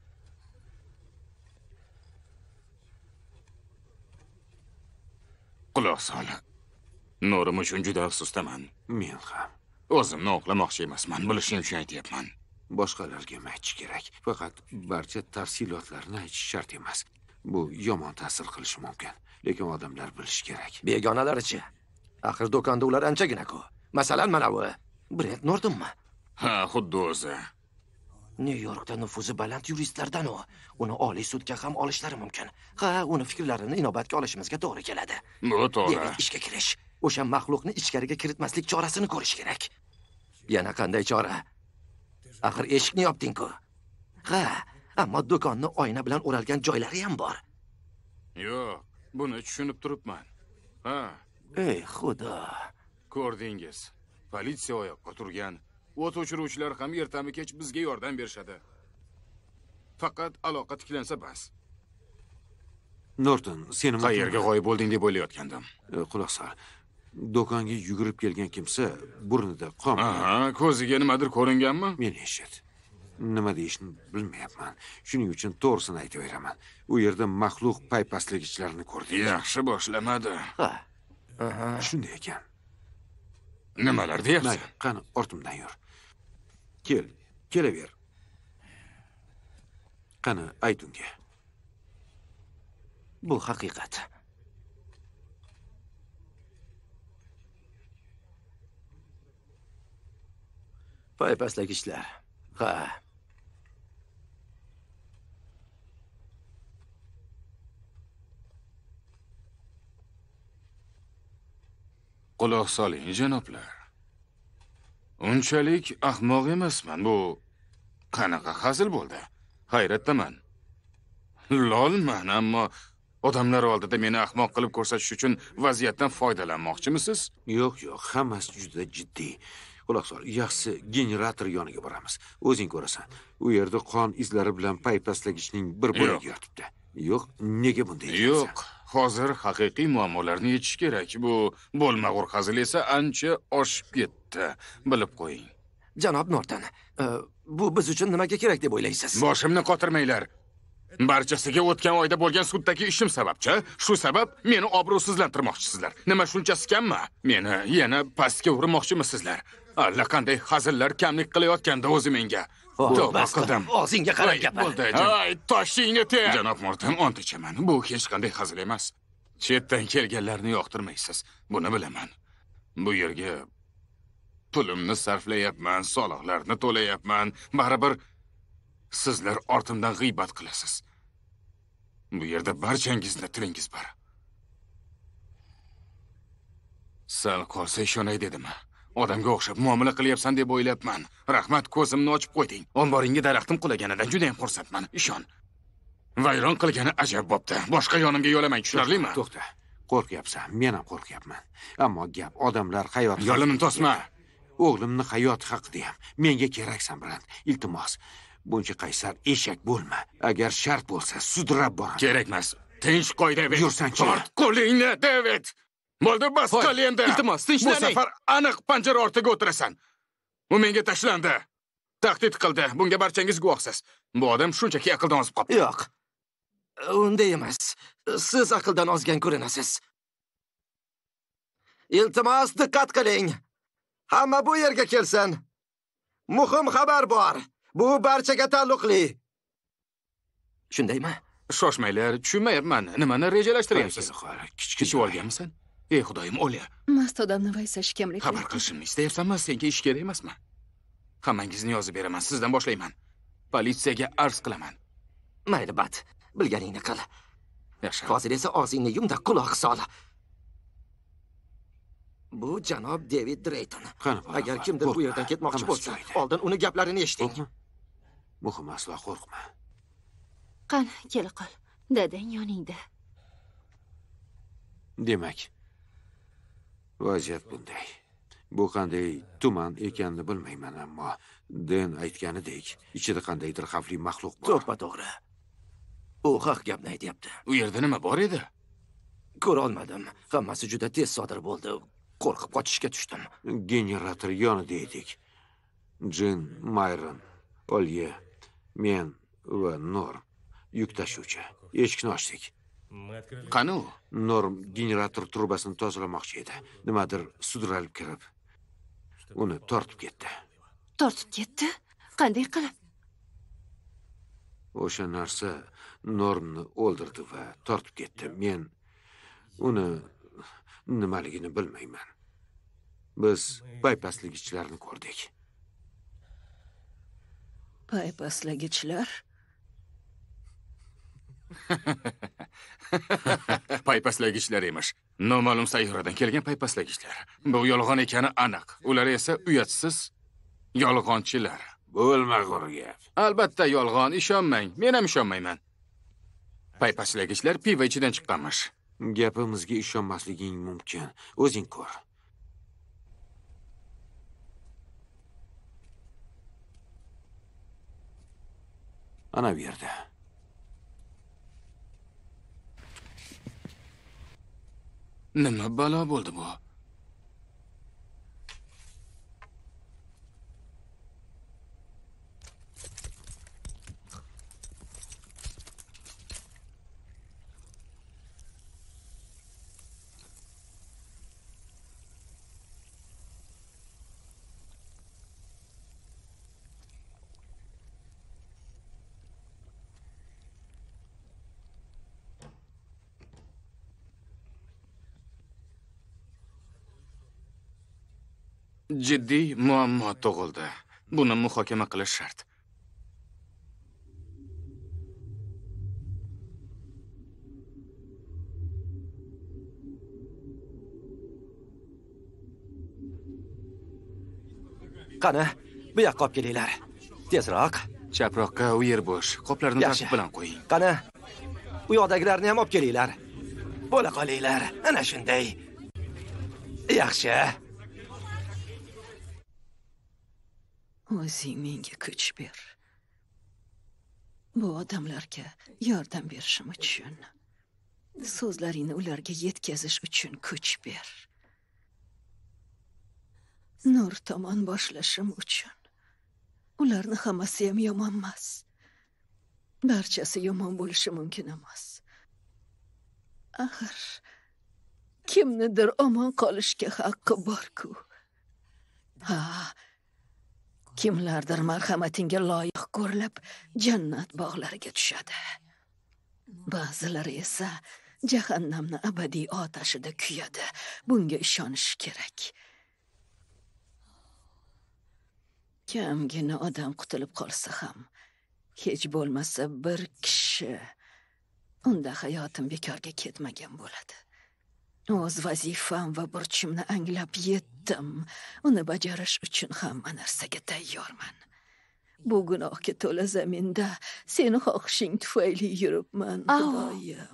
S4: Quloq sol. Nurim uchun juda afsusdaman.
S3: Men ham.
S4: O'zimni oqlamoqchi emasman, bilishim uchun aytyapman.
S3: Boshqalarga ham aytish kerak. Faqat barcha tafsilotlarni aytish shart emas. Bu yomon ta'sir qilishi mumkin. Lekin odamlar bilishi kerak.
S6: Begonalarichi? Axir do'konda ular anchagina-ku. Masalan, mana bu Brent Nortonmi?
S4: Ha, xuddi o'zi.
S6: Nyu-Yorkda nufuzi baland yuristlardan u. Uni Oliy sudga ham olishlari mumkin. Ha, uni fikrlarini inobatga olishimizga to'g'ri keladi.
S4: Bu to'g'ri.
S6: Demak, ishga kirish. O'sha maxluqni ichkariga kiritmaslik chorasini ko'rish kerak. Yana qanday chora? Axir eshikni yopding-ku. Ha, ammo do'konni oyna bilan o'ralgan joylari ham bor.
S4: Yo'q, buni tushunib turibman. Ha,
S6: Ey xudo.
S4: ko'rdingiz. Politsiya oyoqqa turgan. O't o'chiruvchilar ham ertami kech bizga yordam berishadi. Faqat aloqa tiklansa bas.
S3: Norton, seni
S4: Qayerga g'oyib bo'lding deb o'ylayotgandim.
S3: Quloq sol. Do'konga yugurib kelgan kimsa burnida qon.
S4: Aha, ko'ziga nimadir ko'ringanmi?
S3: Meni eshit. Nima deyishni bilmayapman. Shuning uchun to'g'risini aytaveraman. U yerda maxluq paypastlagichlarni ko'rdik.
S4: Yaxshi boshlamadi.
S6: Ha. Aha.
S3: Shunday ekan.
S4: Nimalar deyapsan?
S3: Mayli, qani ortimdan yur. Kel, kelaver. Qani ayt unga.
S6: Bu haqiqat. Paypastlagichlar. Ha.
S4: Quloq soling, janoblar. Unchalik ahmoq emasman. Bu qanaqa hazil bo'ldi? Hayratdaman. Lolman, ammo odamlar oldida meni ahmoq qilib ko'rsatish uchun vaziyatdan foydalanmoqchimisiz?
S3: Yo'q, yo'q, hammasi juda jiddiy. Quloq sol, yaxshi generator yoniga boramiz. O'zing ko'rasan. U yerda qon izlari bilan paypastlagichning bir bo'lagi yotibdi. Yo'q, nega bunday deyapsan?
S4: Yo'q, hozir haqiqiy muammolarni yechish kerak. Bu bo'lmag'ur hazil esa ancha oshib ketdi. Bilib qo'ying.
S6: Janob Norton, bu biz uchun nimaga kerak deb o'ylaysiz?
S4: Boshimni qotirmanglar. Barchasiga o'tgan oyda bo'lgan suddagi ishim sababchi. Shu sabab meni obro'sizlantirmoqchisizlar. Nima shunchasi kammi? Meni yana pastga urmoqchimisizlar? Allaqanday hazillar kamlik qilayotganda o'zi menga. Tavba qildim.
S6: Og'zingga qarab gapir.
S4: Ay, toshingni te. Janob Morton, ont ichaman. Bu hech qanday hazil emas. Chetdan kelganlarni yoqtirmaysiz. Buni bilaman. Bu yerga pulimni sarflayapman, soliqlarni to'layapman. Baribir sizlar ortimdan g'iybat qilasiz. Bu yerda barchangizni tilingiz bor. Sal qolsa ishonay dedimi? Odamga o'xshab muomala qilyapsan deb o'ylabman. Rahmat, ko'zimni ochib qo'yding. Omboringga daraxtim qulaganidan juda ham xursandman. Ishon. Vayron qilgani ajab bo'pti. Boshqa yonimga yo'lamang, tushunarlimi?
S3: To'xta. Qo'rqyapsan, men ham qo'rqyapman. Ammo gap odamlar hayoti.
S4: Yo'limni tosma.
S3: O'g'limni hayoti haqida ham menga keraksan, Brand. Iltimos, buncha qaysar eshak bo'lma. Agar shart bo'lsa, sudrab boraman.
S4: Kerak emas. Tinch qo'y, David.
S3: Yursan-chi.
S4: Tort qo'lingni, David. Bo'ldi, bas qil endi.
S7: Iltimos, tinchlaning.
S4: Bu safar aniq panjara ortiga o'tirasan. U menga tashlandi. Tahdid qildi. Bunga barchangiz guvohsiz. Bu odam shunchaki aqldan ozib qoldi.
S6: Yo'q. Unday emas. Siz aqldan ozgan ko'rinasiz. Iltimos, diqqat qiling. Hamma bu yerga kelsin. Muhim xabar bor. Bu barchaga taalluqli. Shundaymi?
S4: Shoshmanglar, tushunmayapman. Nimani rejalashtiryapsiz?
S3: Kichkina
S4: Ichib olganmisan? Ey xudoyim, o'lya.
S1: Mast odamni vaysash kimlik?
S4: Xabar qilishimni istayapsanmi? Senga ish kerak emasmi? Hammangizni yozib beraman. Sizdan boshlayman. Politsiyaga arz qilaman.
S6: Mayli, bat. Bilganingni qil.
S4: Yaxshi.
S6: Hozir esa og'zingni yumda quloq sol. Bu janob David Drayton.
S3: Qani bola,
S6: Agar
S3: qo'rqma,
S6: kimdir bu
S3: qo'rqma.
S6: yerdan ketmoqchi
S3: Hammasi
S6: bo'lsa,
S3: joyida.
S6: oldin uni gaplarini eshiting.
S3: Qo'rqma. Muhim aslo qo'rqma.
S5: Qani, kela qol. Dadang yoningda.
S3: Demak, vaziyat bunday. Bu qanday tuman ekanini bilmayman, ammo Den aytganidek, ichida qandaydir xavfli maxluq bor.
S6: To'ppa to'g'ri. U haq gapni aytyapti.
S4: U yerda nima bor edi?
S6: Ko'ra olmadim. Hammasi juda tez sodir bo'ldi. Qo'rqib qochishga tushdim.
S3: Generator yonida edik. Jin, Mayron, Olye, men va Norm yuk tashuvchi. Eshikni ochdik.
S4: Qani u?
S3: Norm generator trubasini tozalamoqchi edi. Nimadir sudralib kirib, uni tortib ketdi.
S5: Tortib ketdi? Qanday qilib?
S3: O'sha narsa Normni o'ldirdi va tortib ketdi. Men uni nimaligini bilmayman. Biz paypasligichlarni ko'rdik.
S1: Paypaslagichlar?
S4: Paypaslagichlar emish. Noma'lum sayyoradan kelgan paypaslagichlar. Bu yolg'on ekani aniq. Ular esa uyatsiz yolg'onchilar.
S3: Bo'lmag'ur gap.
S4: Albatta yolg'on, ishonmang. Men ham ishonmayman. Paypaslagichlar pivo ichidan chiqqanmish.
S3: Gapimizga ishonmasliging mumkin. O'zing ko'r. Ana bu yerda.
S4: Nima balo bo'ldi bu? Jiddiy muammo tug'ildi. Buni muhokama qilish shart.
S6: Qani, bu yoqqa olib kelinglar. Tezroq.
S4: Chaproqqa u yer bo'sh. Qoplarni
S6: Yaxshi.
S4: tartib bilan qo'ying.
S6: Qani, u yoqdagilarni ham olib kelinglar. Bo'la qolinglar. Ana shunday. Yaxshi.
S1: O'zing menga kuch ber. Bu odamlarga yordam berishim uchun, so'zlaringni ularga yetkazish uchun kuch ber. Nur tomon boshlashim uchun. Ularni hammasi ham yomon emas. Barchasi yomon bo'lishi mumkin emas. Axir kimnidir omon qolishga haqqi bor-ku. Ha, kimlardir marhamatingga loyiq ko'rilib, jannat bog'lariga tushadi. Ba'zilari esa jahannamni abadiy otashida kuyadi. Bunga ishonish kerak. Kamgina odam qutulib qolsa ham, hech bo'lmasa bir kishi, unda hayotim bekorga ketmagan bo'ladi. O'z vazifam va burchimni anglab yetdim. Uni bajarish uchun hamma narsaga tayyorman. Bu gunohga to'la zaminda seni xohishing tufayli yuribman,
S5: Au.
S1: Xudoyim.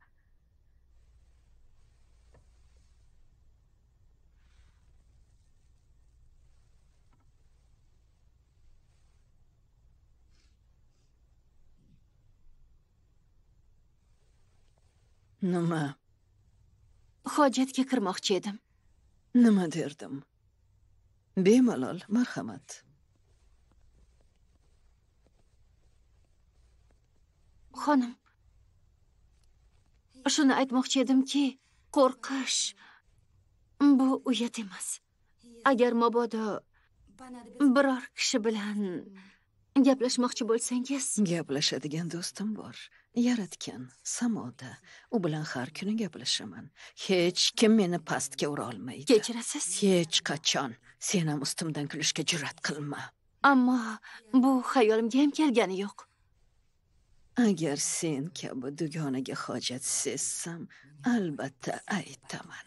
S1: Nima?
S5: Hojatga kirmoqchi edim.
S1: Nima derdim? Bemalol, marhamat.
S5: Xonim, shuni aytmoqchi edimki, qo'rqish bu uyat emas. Agar mabodo biror kishi bilan gaplashmoqchi bo'lsangiz,
S1: Gaplashadigan do'stim bor. Yaratgan samoda. U bilan har kuni gaplashaman. Hech kim meni pastga ura olmaydi.
S5: kechirasiz.
S1: Hech qachon sen ham ustimdan kulishga jur'at qilma.
S5: Ammo bu xayolimga ham kelgani yo'q.
S1: Agar sen kabi dugonaga hojat sezsam, albatta aytaman.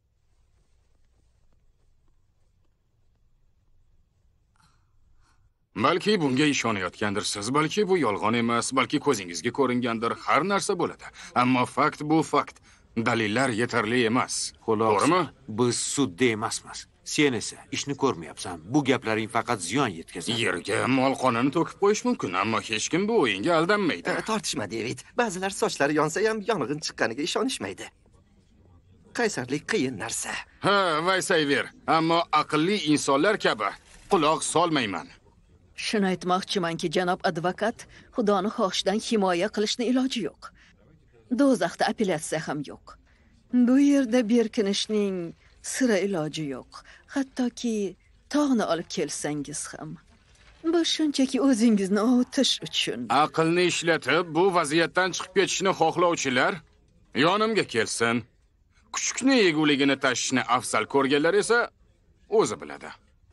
S4: Balki bunga ishonayotgandirsiz, balki bu yolg'on emas, balki ko'zingizga ko'ringandir, har narsa bo'ladi. Ammo fakt bu fakt. Dalillar yetarli emas.
S3: Xolos,
S4: To'g'rimi?
S3: biz sudda emasmiz. Sen esa ishni ko'rmayapsan. Bu gaplaring faqat ziyon yetkazadi.
S4: Yerga mol qonini to'kib qo'yish mumkin, ammo hech kim bu o'yinga aldanmaydi.
S6: E, tortishma, David. Ba'zilar sochlari yonsa ham yong'in chiqqaniga ishonishmaydi. Qaysarlik qiyin narsa.
S4: Ha, vaysayver. Ammo aqlli insonlar kabi quloq solmayman.
S1: Shuni aytmoqchimanki, janob advokat, Xudoni xohishidan himoya qilishni iloji yo'q. Do'zaxda apellyatsiya ham yo'q. Bu yerda berkinishning sira iloji yo'q. Hattoki tog'ni olib kelsangiz ham. Bu shunchaki o'zingizni ovutish uchun.
S4: Aqlni ishlatib, bu vaziyatdan chiqib ketishni xohlovchilar yonimga kelsin. Kuchukni yeguligini tashishni afzal ko'rganlar esa o'zi biladi.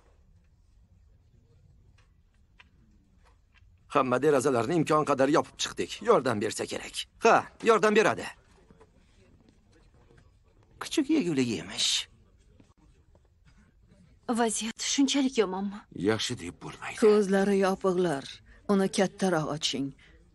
S6: Hamma derazalarni imkon qadar yopib chiqdik. Yordam bersa kerak. Ha, yordam beradi. Kuchuk yegulik emish.
S5: Vaziyat shunchalik yomonmi?
S3: Yaxshi deb bo'lmaydi.
S1: Ko'zlari yopiqlar. Uni kattaroq oching.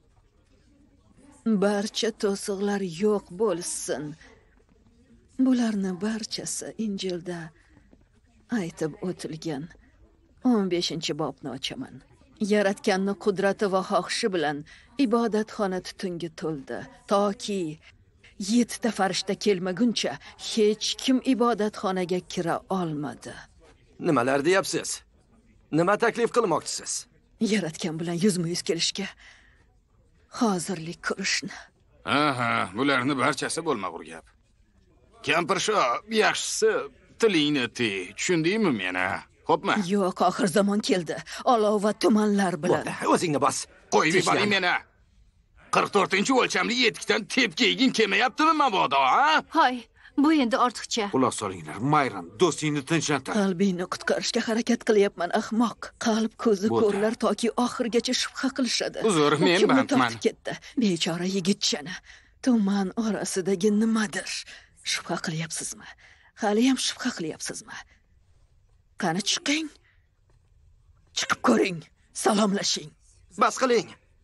S1: Barcha to'siqlar yo'q bo'lsin. Bularni barchasi Injilda aytib o'tilgan o'n beshinchi bobni ochaman. Yaratganning qudrati va xohishi bilan ibodatxona tutunga to'ldi, toki yettita farishta kelmaguncha hech kim ibodatxonaga kira olmadi.
S6: Nimalar deyapsiz? Nima taklif qilmoqchisiz?
S1: Yaratgan bilan yuzma-yuz kelishga hozirlik ko'rishni.
S4: Aha, bularni barchasi bo'lmag'ur gap. Kampirsho, yaxshisi tilingni tiy. Tushundingmi meni? Xo'pmi?
S1: Yo'q, oxir zamon keldi. Olov va tumanlar bilan.
S6: Bo'ldi, o'zingni bos.
S4: Qo'yib yuboring meni. qirq to'rtinchi o'lchamli yetikdan tepki yegin kelmayaptimi mabodo, ha?
S5: Hoy, bu endi ortiqcha.
S3: Quloq solinglar, Mayron, do'stingni tinchlantir.
S1: Qalbingni qutqarishga harakat qilyapman, ahmoq. Qalb ko'zi
S3: Bo'ldi.
S1: ko'rlar toki oxirgacha shubha qilishadi.
S4: Uzr,
S1: U
S4: men
S1: kimni
S4: bandman.
S1: tortib ketdi? Bechora yigitchani. Tuman orasidagi nimadir? Shubha qilyapsizmi? Hali ham shubha qilyapsizmi? Qani chiqing. Chiqib ko'ring. Salomlashing.
S6: Bas qiling.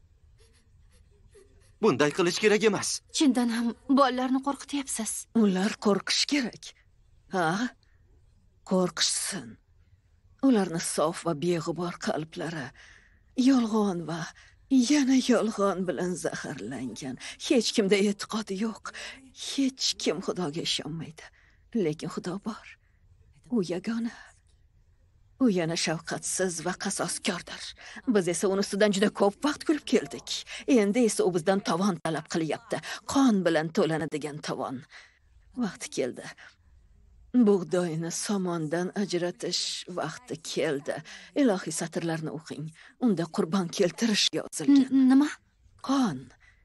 S6: Bunday qilish kerak emas.
S5: Chindan ham bolalarni qo'rqityapsiz.
S1: Ular qo'rqish kerak. Ha? Qo'rqishsin. Ularni sof va beg'ubor qalblari yolg'on va yana yolg'on bilan zaharlangan. Hech kimda e'tiqodi yo'q. Hech kim Xudoga ishonmaydi. Lekin Xudo bor. U yagona. U yana shafqatsiz va qasoskordir. Biz esa uni ustidan juda ko'p vaqt kulib keldik. Endi esa u bizdan tovon talab qilyapti. Qon bilan to'lanadigan tovon. Vaqti keldi. Bug'doyni somondan ajratish vaqti keldi. Ilohiy satrlarni o'qing. Unda qurbon keltirish yozilgan.
S5: N- Nima?
S1: Qon.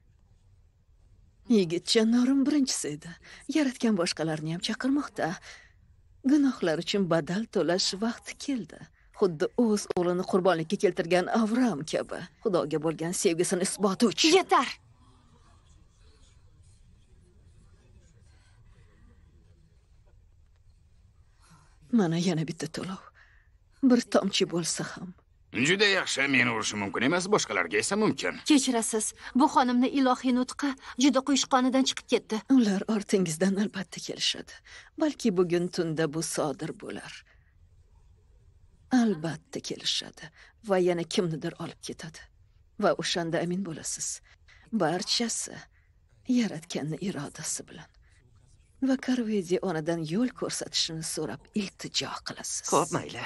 S1: Yigitcha Norim birinchisi edi. Yaratgan boshqalarni ham chaqirmoqda. Gunohlar uchun badal to'lash vaqti keldi. Xuddi o'z o'g'lini qurbonlikka keltirgan Avram kabi. Xudoga bo'lgan sevgisini isboti uchun.
S5: Yetar.
S1: Mana yana bitta to'lov. Bir tomchi bo'lsa ham
S4: Juda yaxshi, meni urishi mumkin emas, boshqalarga esa mumkin.
S5: Kechirasiz, bu xonimni ilohiy nutqi juda quyushqonidan chiqib ketdi.
S1: Ular ortingizdan albatta kelishadi. Balki bugun tunda bu sodir bo'lar. Albatta kelishadi va yana kimnidir olib ketadi. Va o'shanda amin bo'lasiz. Barchasi Yaratganning irodasi bilan. Va Karvedi onadan yo'l ko'rsatishini so'rab iltijo qilasiz.
S6: Xo'p, mayli.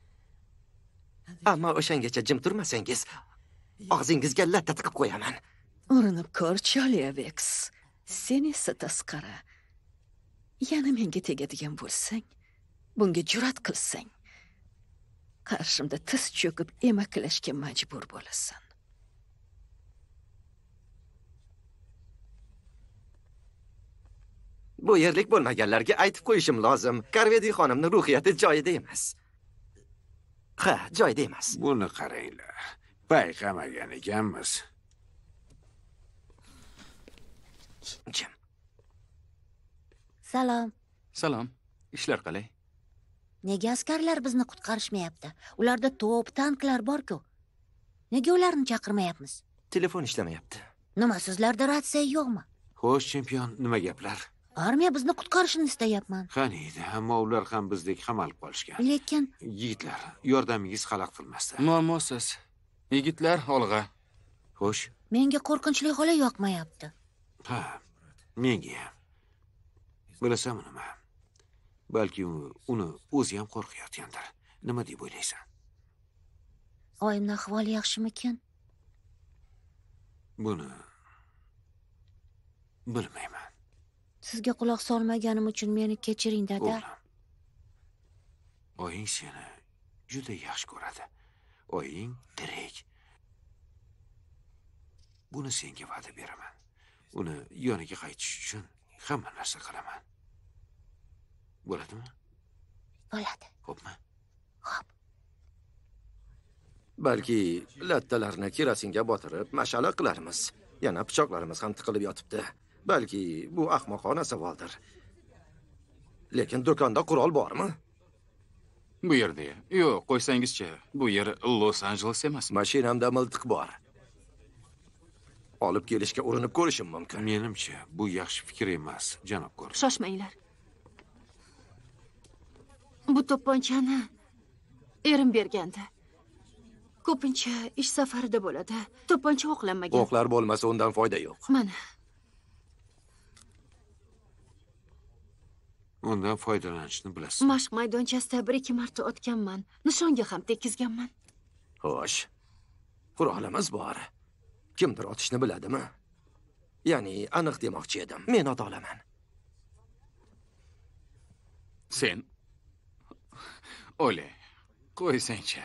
S6: Ammo o'shangacha jim turmasangiz, og'zingizga latta tiqib qo'yaman.
S1: Urinib ko'r, Cholyavex. Sen esa tasqara. Yana menga tegadigan bo'lsang, bunga jur'at qilsang, qarshimda tiz cho'kib emaklashga majbur bo'lasan.
S6: Bu yerlik bo'lmaganlarga aytib qo'yishim lozim. Karvedi xonimning ruhiyati joyida emas. Ha, joyida emas.
S3: Buni qaranglar. Payqamagan ekanmiz.
S6: Jim.
S2: Salom.
S4: Salom. Ishlar qalay?
S2: Nega askarlar bizni qutqarishmayapti? Ularda to'p, tanklar bor-ku. Nega ularni chaqirmayapmiz?
S6: Telefon ishlamayapti.
S2: Nima, sizlarda ratsiya yo'qmi?
S3: Xo'sh, chempion, nima gaplar?
S2: Armiya bizni qutqarishini istayapman.
S3: Qaniydi, ammo ular ham bizdek qamalib qolishgan.
S2: Lekin
S3: Yigitlar, yordamingiz xalaqit qilmasdi.
S4: Muammosiz. Yigitlar, olg'a.
S3: Xo'sh,
S2: menga qo'rqinchli holat yoqmayapti.
S3: ha, menga ham. Bilasanmi nima? Balki u- uni o'zi ham qo'rqayotgandir. Nima deb o'ylaysan?
S2: Oyimning ahvoli yaxshimikin?
S3: Buni bilmayman.
S2: Sizga quloq solmaganim uchun meni kechiring, dada.
S3: O'g'lim, oying seni juda yaxshi ko'radi. Oying tirik. Buni senga va'da beraman. Uni yoniga qaytish uchun hamma narsa qilaman. Bo'ladimi?
S2: Bo'ladi.
S3: Xo'pmi?
S2: Xo'p.
S6: Balki lattalarni kerosinga botirib mash'ala qilarmiz. Yana pichoqlarimiz ham tiqilib yotibdi. Balki bu ahmoqona savoldir. Lekin do'konda qurol bormi?
S4: Bu yerda. Yo'q, qo'ysangizchi. Bu yer Los Angeles emas.
S6: Mashinamda miltiq bor. Olib kelishga urinib ko'rishim mumkin.
S3: Menimcha, bu yaxshi fikr emas, janob ko'r.
S5: Shoshmanglar. Bu to'pponchani erim bergandi. Ko'pincha ish safarida bo'ladi. To'pponcha o'qlanmagan.
S6: O'qlar bo'lmasa undan foyda yo'q.
S5: Mana,
S3: Undan foydalanishni bilasiz.
S5: mashq maydonchasida bir ikki marta otganman. Nishonga ham tekkizganman.
S6: Xo'sh. Qurolimiz bor. Kimdir otishni biladimi? Ya'ni aniq demoqchi edim. Men ota olaman.
S4: Sen O'le, qo'ysangchi.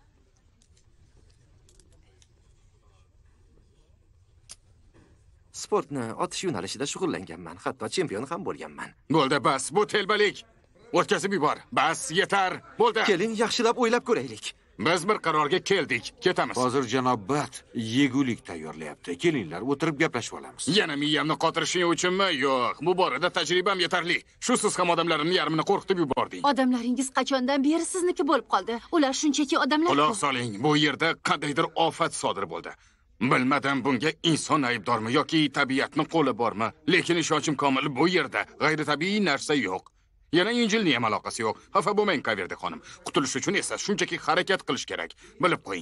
S6: Sportni otish yo'nalishida shug'ullanganman, hatto chempion ham bo'lganman.
S4: Bo'ldi, bas, bu telbalik. O'tkazib yubor. Bas, yetar. Bo'ldi.
S6: Keling, yaxshilab o'ylab ko'raylik.
S4: Biz bir qarorga keldik. Ketamiz.
S3: Hozir janob Bat yegulik tayyorlayapti. Kelinglar, o'tirib gaplashib olamiz.
S4: Yana miyamni qotirishing uchunmi? Yo'q, bu borada tajribam yetarli. Shusiz ham odamlarimni yarmini qo'rqitib yubording.
S5: Odamlaringiz qachondan beri sizniki bo'lib qoldi? Ular shunchaki odamlar.
S4: Quloq soling, bu yerda qandaydir ofat sodir bo'ldi. Bilmadim bunga inson aybdormi yoki tabiatning qo'li bormi, lekin ishonchim komil bu yerda g'ayritabiiy narsa yo'q. Yana Injilning ham aloqasi yo'q. Xafa bo'lmang, Kaverdi xonim. Qutulish uchun esa shunchaki harakat qilish kerak. Bilib qo'ying.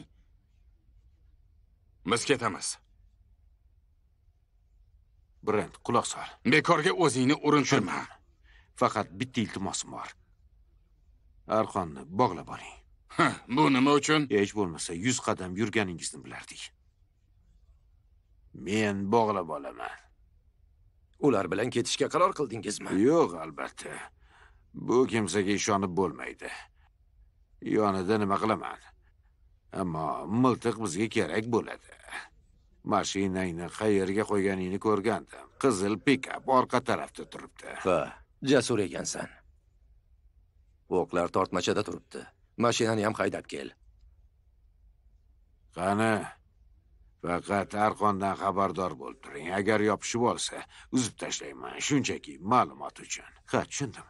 S4: Biz ketamiz.
S3: Brent, quloq sol.
S4: Bekorga o'zingni urintirma.
S3: Faqat bitta iltimosim bor. Arqonni bog'lab oling.
S4: Ha, bu nima uchun?
S3: Hech bo'lmasa yuz qadam yurganingizni bilardik. Men bog'lab olaman.
S6: Ular bilan ketishga qaror qildingizmi?
S3: Yo'q, albatta. Bu kimsaga ishonib bo'lmaydi. Yonida nima qilaman? Ammo miltiq bizga kerak bo'ladi. Mashinangni qayerga qo'yganingni ko'rgandim. Qizil pikap orqa tarafda turibdi.
S6: Ha, jasur ekansan. O'qlar tortmachada turibdi. Mashinani ham haydab kel.
S3: Qani? Faqat Arqondan xabardor bo'lib turing. Agar yopishib olsa, uzib tashlayman. Shunchaki ma'lumot uchun. Ha, tushundim.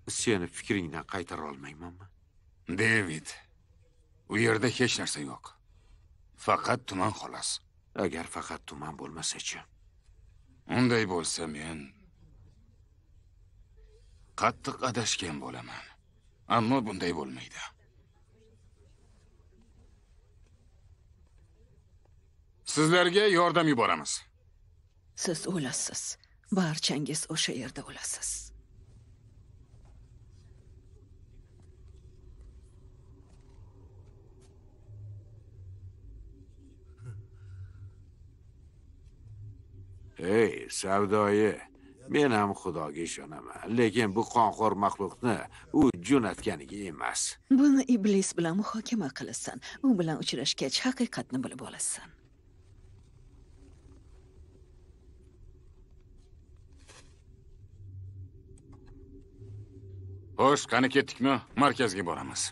S3: seni fikringdan qaytara olmaymanmi?
S4: David, u yerda hech narsa yo'q. Faqat tuman xolos.
S3: Agar faqat tuman bo'lmasa-chi?
S4: Unday bo'lsa men qattiq adashgan bo'laman. Ammo bunday bo'lmaydi. Sizlarga yordam yuboramiz.
S1: Siz o'lasiz. Barchangiz o'sha yerda o'lasiz.
S3: Ey, savdoyi, men ham Xudoga ishonaman, lekin bu qonxo'r maxluqni u jo'natganiga emas.
S1: Buni iblis bilan muhokama qilasan. U bilan uchrashgach haqiqatni bilib olasan.
S4: Xo'sh, qani ketdikmi? Markazga boramiz.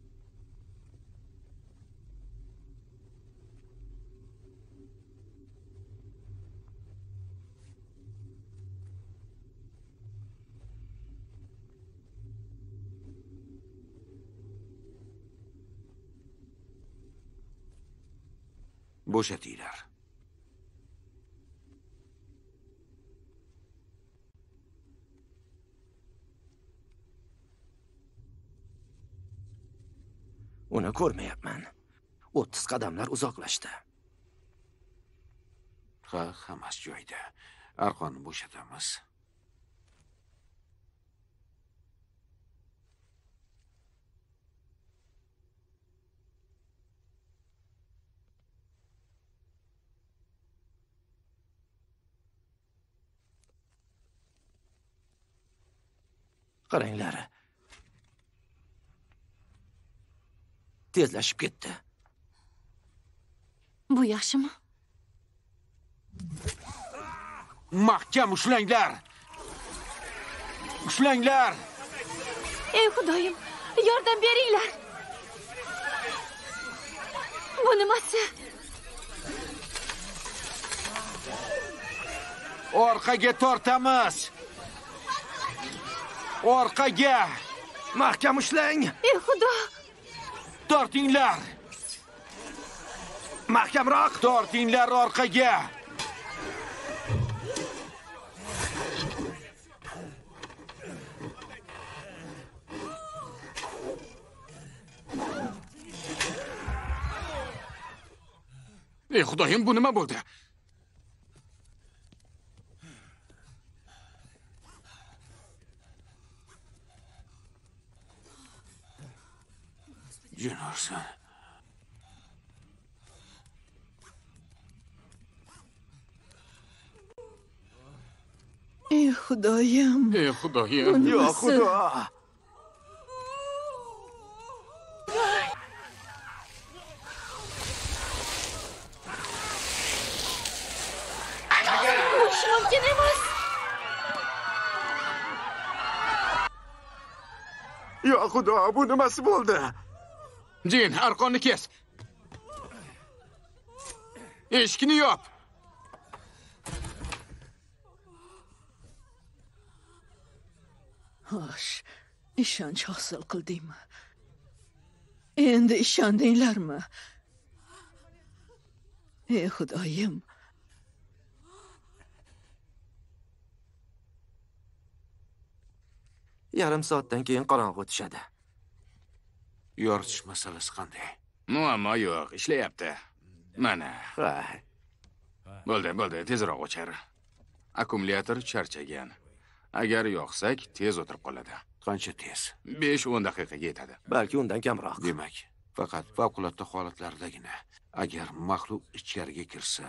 S3: Bo'shatinglar.
S6: Uni ko'rmayapman. o'ttiz qadamlar uzoqlashdi.
S3: Ha, hammasi joyida. Arqonni bo'shatamiz.
S6: Qaranglar. Tezlashib ketdi.
S5: Bu yaxshimi?
S3: Mahkam ushlanglar. Ushlanglar.
S5: Ey Xudoyim, yordam beringlar. Bu nimasi?
S3: Orqaga tortamiz. Orqaga.
S6: Mahkam ushlang.
S5: Ey Xudo.
S3: Tortinglar.
S6: Mahkamroq.
S3: Tortinglar orqaga.
S4: Ey Xudoyim, bu nima bo'ldi?
S3: Jin ursin.
S1: Ey Xudoyim.
S4: Ey Xudoyim.
S6: Yo Xudo.
S5: Bo'lishi mumkin emas.
S6: Yo Xudo, bu nimasi bo'ldi?
S4: Jin, arqonni kes. Eshikni yop.
S1: Xo'sh, ishonch hosil qildingmi? Endi ishondinglarmi? Ey Xudoyim.
S6: Yarim soatdan keyin qorong'u tushadi.
S3: Yoritish masalasi qanday?
S4: Muammo yo'q, ishlayapti. Mana.
S6: Ha.
S4: Bo'ldi, bo'ldi, tezroq o'char. Akkumulyator charchagan. Agar yoqsak, tez o'tirib qoladi.
S3: Qancha tez?
S4: besh o'n daqiqaga yetadi.
S6: Balki undan kamroq.
S3: Demak, faqat favqulodda holatlardagina. Agar maxluq ichkariga kirsa,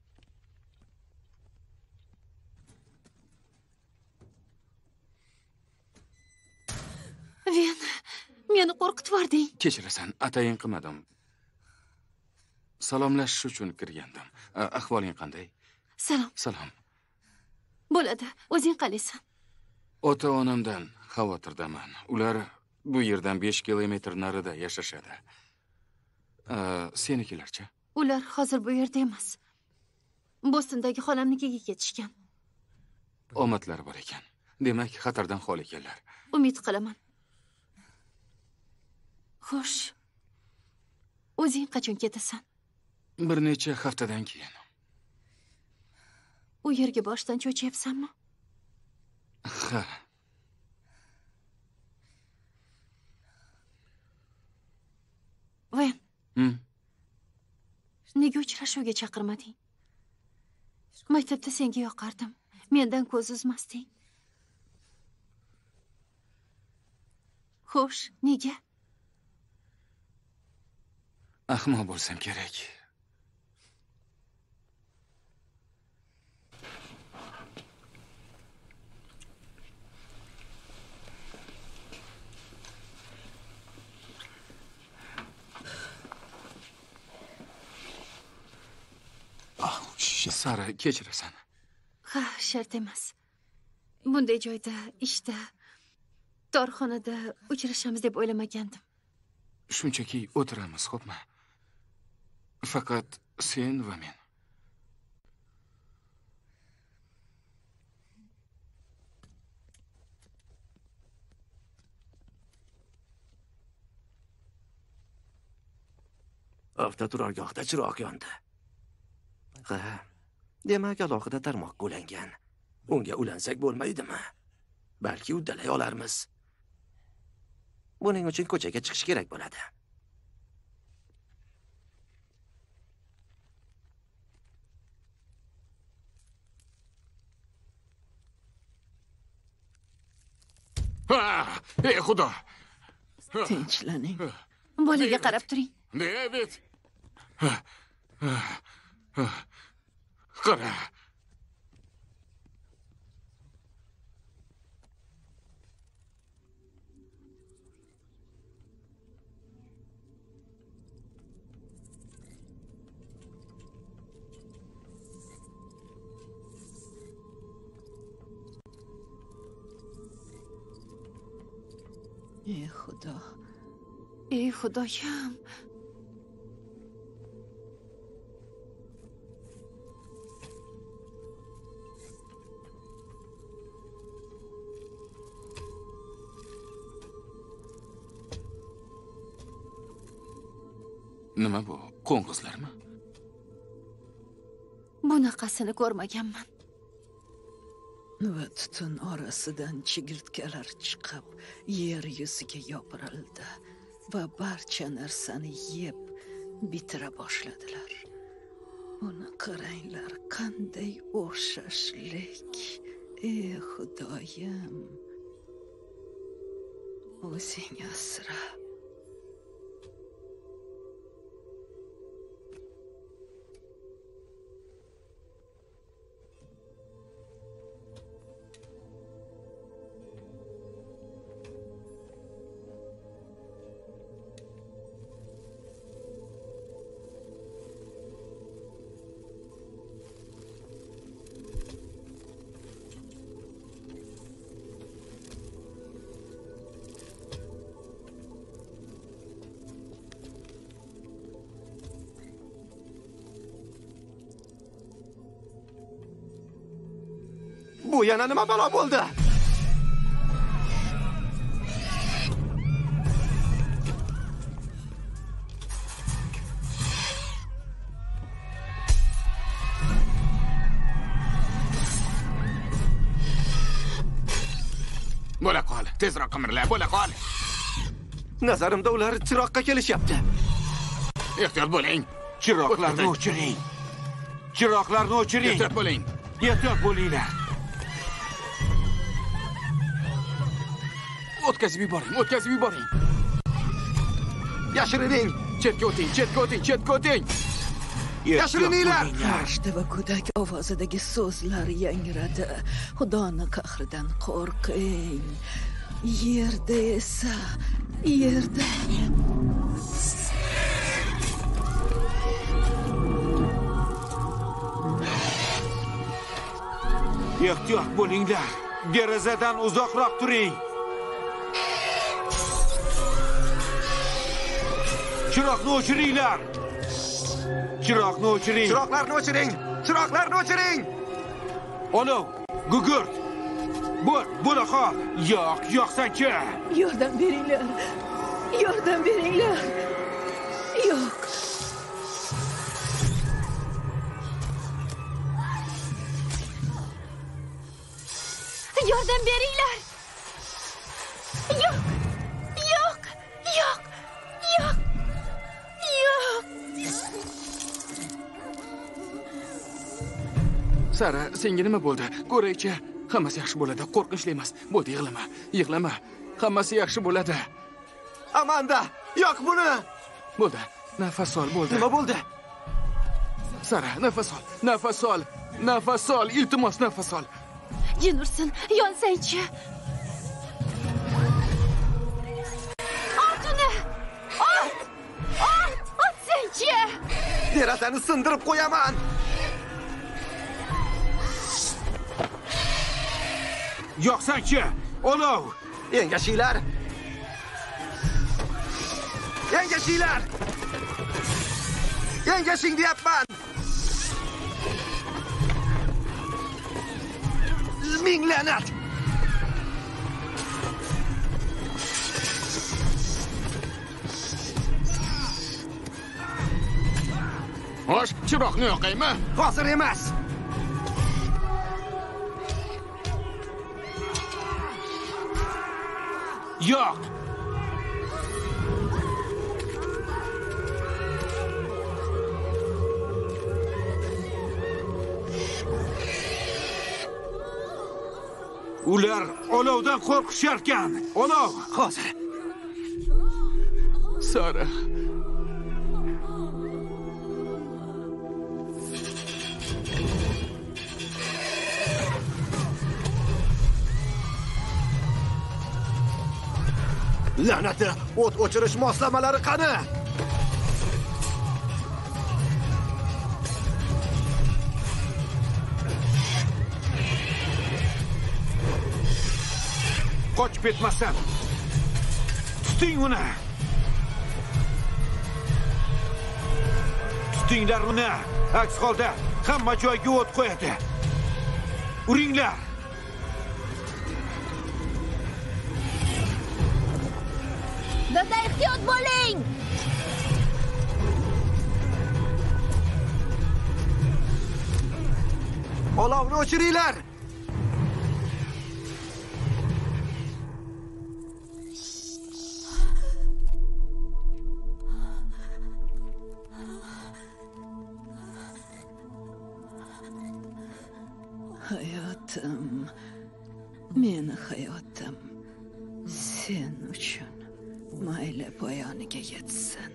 S5: Ven, meni qo'rqitib yubording.
S4: Kechirasan, atayin qilmadim. Salomlashish uchun kirgandim. Ahvoling qanday?
S5: Salom.
S4: Salom.
S5: Bo'ladi. O'zing qalaysan?
S4: Ota-onamdan xavotirdaman. Ular bu yerdan besh kilometr narida yashashadi. Senikilarchi?
S5: Ular hozir bu yerda emas. Bostondagi xolamnikiga ketishgan.
S4: Omadlari bor ekan. Demak, xatardan xoli ekanlar.
S5: Umid qilaman. Xo'sh. O'zing qachon ketasan?
S4: Bir necha haftadan keyin.
S5: U yerga boshdan cho'chiyapsanmi?
S4: Ha.
S5: Ven.
S4: Hmm.
S5: Nega uchrashuvga chaqirmading? Maktabda senga yoqardim. Mendan ko'z uzmasding. Xo'sh, nega?
S4: Ahmoq bo'lsam kerak. Sara, kechirasan.
S5: Ha, shart emas. Bunday joyda, ishda, dorixonada uchrashamiz deb o'ylamagandim.
S4: Shunchaki o'tiramiz, xo'pmi? Faqat sen va men.
S6: Avtoturargohda chiroq yondi. Ha, demak alohida tarmoqqa ulangan. Unga ulansak bo'lmaydimi? Balki uddalay olarmiz. Buning uchun ko'chaga chiqish kerak bo'ladi.
S4: Ha! Ey xudo!
S1: Tinchlaning.
S5: Bolaga qarab turing.
S4: David! Qara.
S1: Ey xudo.
S5: Ey xudoyim.
S4: Nima bu? Qo'ng'izlarmi?
S5: Bunaqasini ko'rmaganman.
S1: Va tutun orasidan chigirtkalar chiqib, yer yuziga yopirildi va barcha narsani yeb bitira boshladilar. Uni qaranglar, qanday o'xshashlik. Ey xudoyim. O'zing asra.
S6: Bu yana nima balo bo'ldi?
S4: Bo'la qol, tezroq qimirla, bo'la qol.
S6: Nazarimda ular chiroqqa kelishyapti.
S4: Ehtiyot bo'ling.
S3: Chiroqlarni o'chiring. Chiroqlarni o'chiring.
S4: Ehtiyot bo'ling.
S3: Ehtiyot bo'linglar.
S4: O'tkazib yuboring, o'tkazib yuboring.
S6: Yashirining.
S4: Chetga o'ting, chetga o'ting, chetga o'ting.
S6: Yashirininglar.
S1: Farishta va go'dak ovozidagi so'zlar yangradi. Xudoni qahridan qo'rqing. Yerda esa, yerda
S3: Ehtiyot bo'linglar. Derazadan uzoqroq turing. Chiroqni o'chiringlar. Chiroqni o'chiring.
S6: Chiroqlarni o'chiring. Chiroqlarni o'chiring.
S3: Olov, gugurt. Bu, buni qol. Yo'q, yo'qsan-chi.
S1: Yordam beringlar. Yordam beringlar. Yo'q.
S5: Yordam beringlar. Yo'q. Yo'q. Yo'q. Yo'q. Yo'q.
S4: Sara, senga nima bo'ldi? Ko'raychi. Hammasi yaxshi bo'ladi. Qo'rqinchli emas. Bo'ldi, yig'lama. Yig'lama. Hammasi yaxshi bo'ladi.
S6: Amanda, yo'q buni.
S4: Bo'ldi. Nafas ol, bo'ldi.
S6: Nima bo'ldi?
S4: Sara, nafas ol. Nafas ol. Nafas ol. Iltimos, nafas ol.
S5: Jin ursin, yonsang-chi. Ot uni. Ot. Ot. Otsang-chi.
S6: Derazani sindirib qo'yaman.
S3: Yo'qsan-chi. Olov.
S6: Engashinglar. Engashinglar. Engashing deyapman. Ming la'nat.
S4: Xo'sh, chiroqni yoqaymi?
S6: Hozir emas.
S3: Yo'q. Ular olovdan qo'rqisharkan. Olov.
S6: Hozir.
S4: Sara.
S6: La'nati, o't o'chirish moslamalari qani?
S3: Qochib ketmasdan. Tuting uni. Tutinglar uni. Aks holda hamma joyga o't qo'yadi. Uringlar.
S2: Dada, ehtiyot bo'ling!
S6: Olovni o'chiringlar.
S1: Hayotim, meni hayotim sen uchun mayli poyoniga yetsin.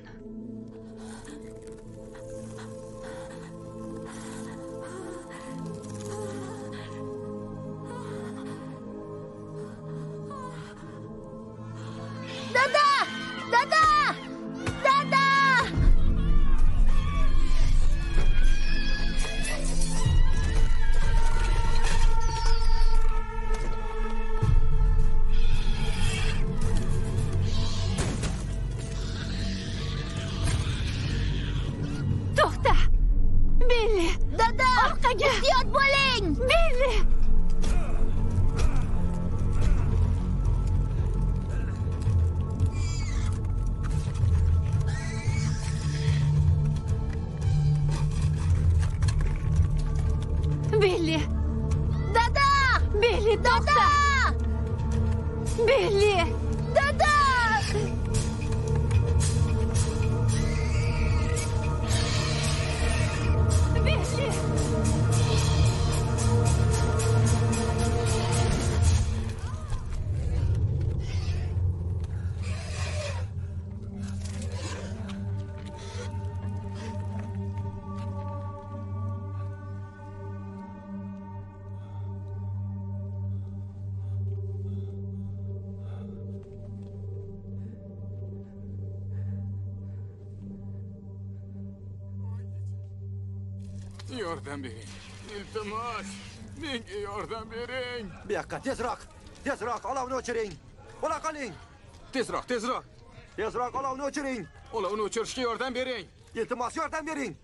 S2: Dada! Dada! Dada!
S5: To'xta. Billi.
S2: Dada!
S5: Orqaga.
S2: Ehtiyot bo'ling!
S5: Billi. Billi.
S2: Dada!
S5: Billi,
S2: Dada!
S5: to'xta. Billi.
S2: Dada!
S5: Billi.
S4: Yordam bering. Iltimos, menga yordam bering.
S6: Bu yoqqa tezroq. Tezroq olovni o'chiring. Bo'la qoling.
S4: Tezroq, tezroq.
S6: Tezroq olovni o'chiring.
S4: Olovni o'chirishga yordam bering.
S6: Iltimos yordam bering.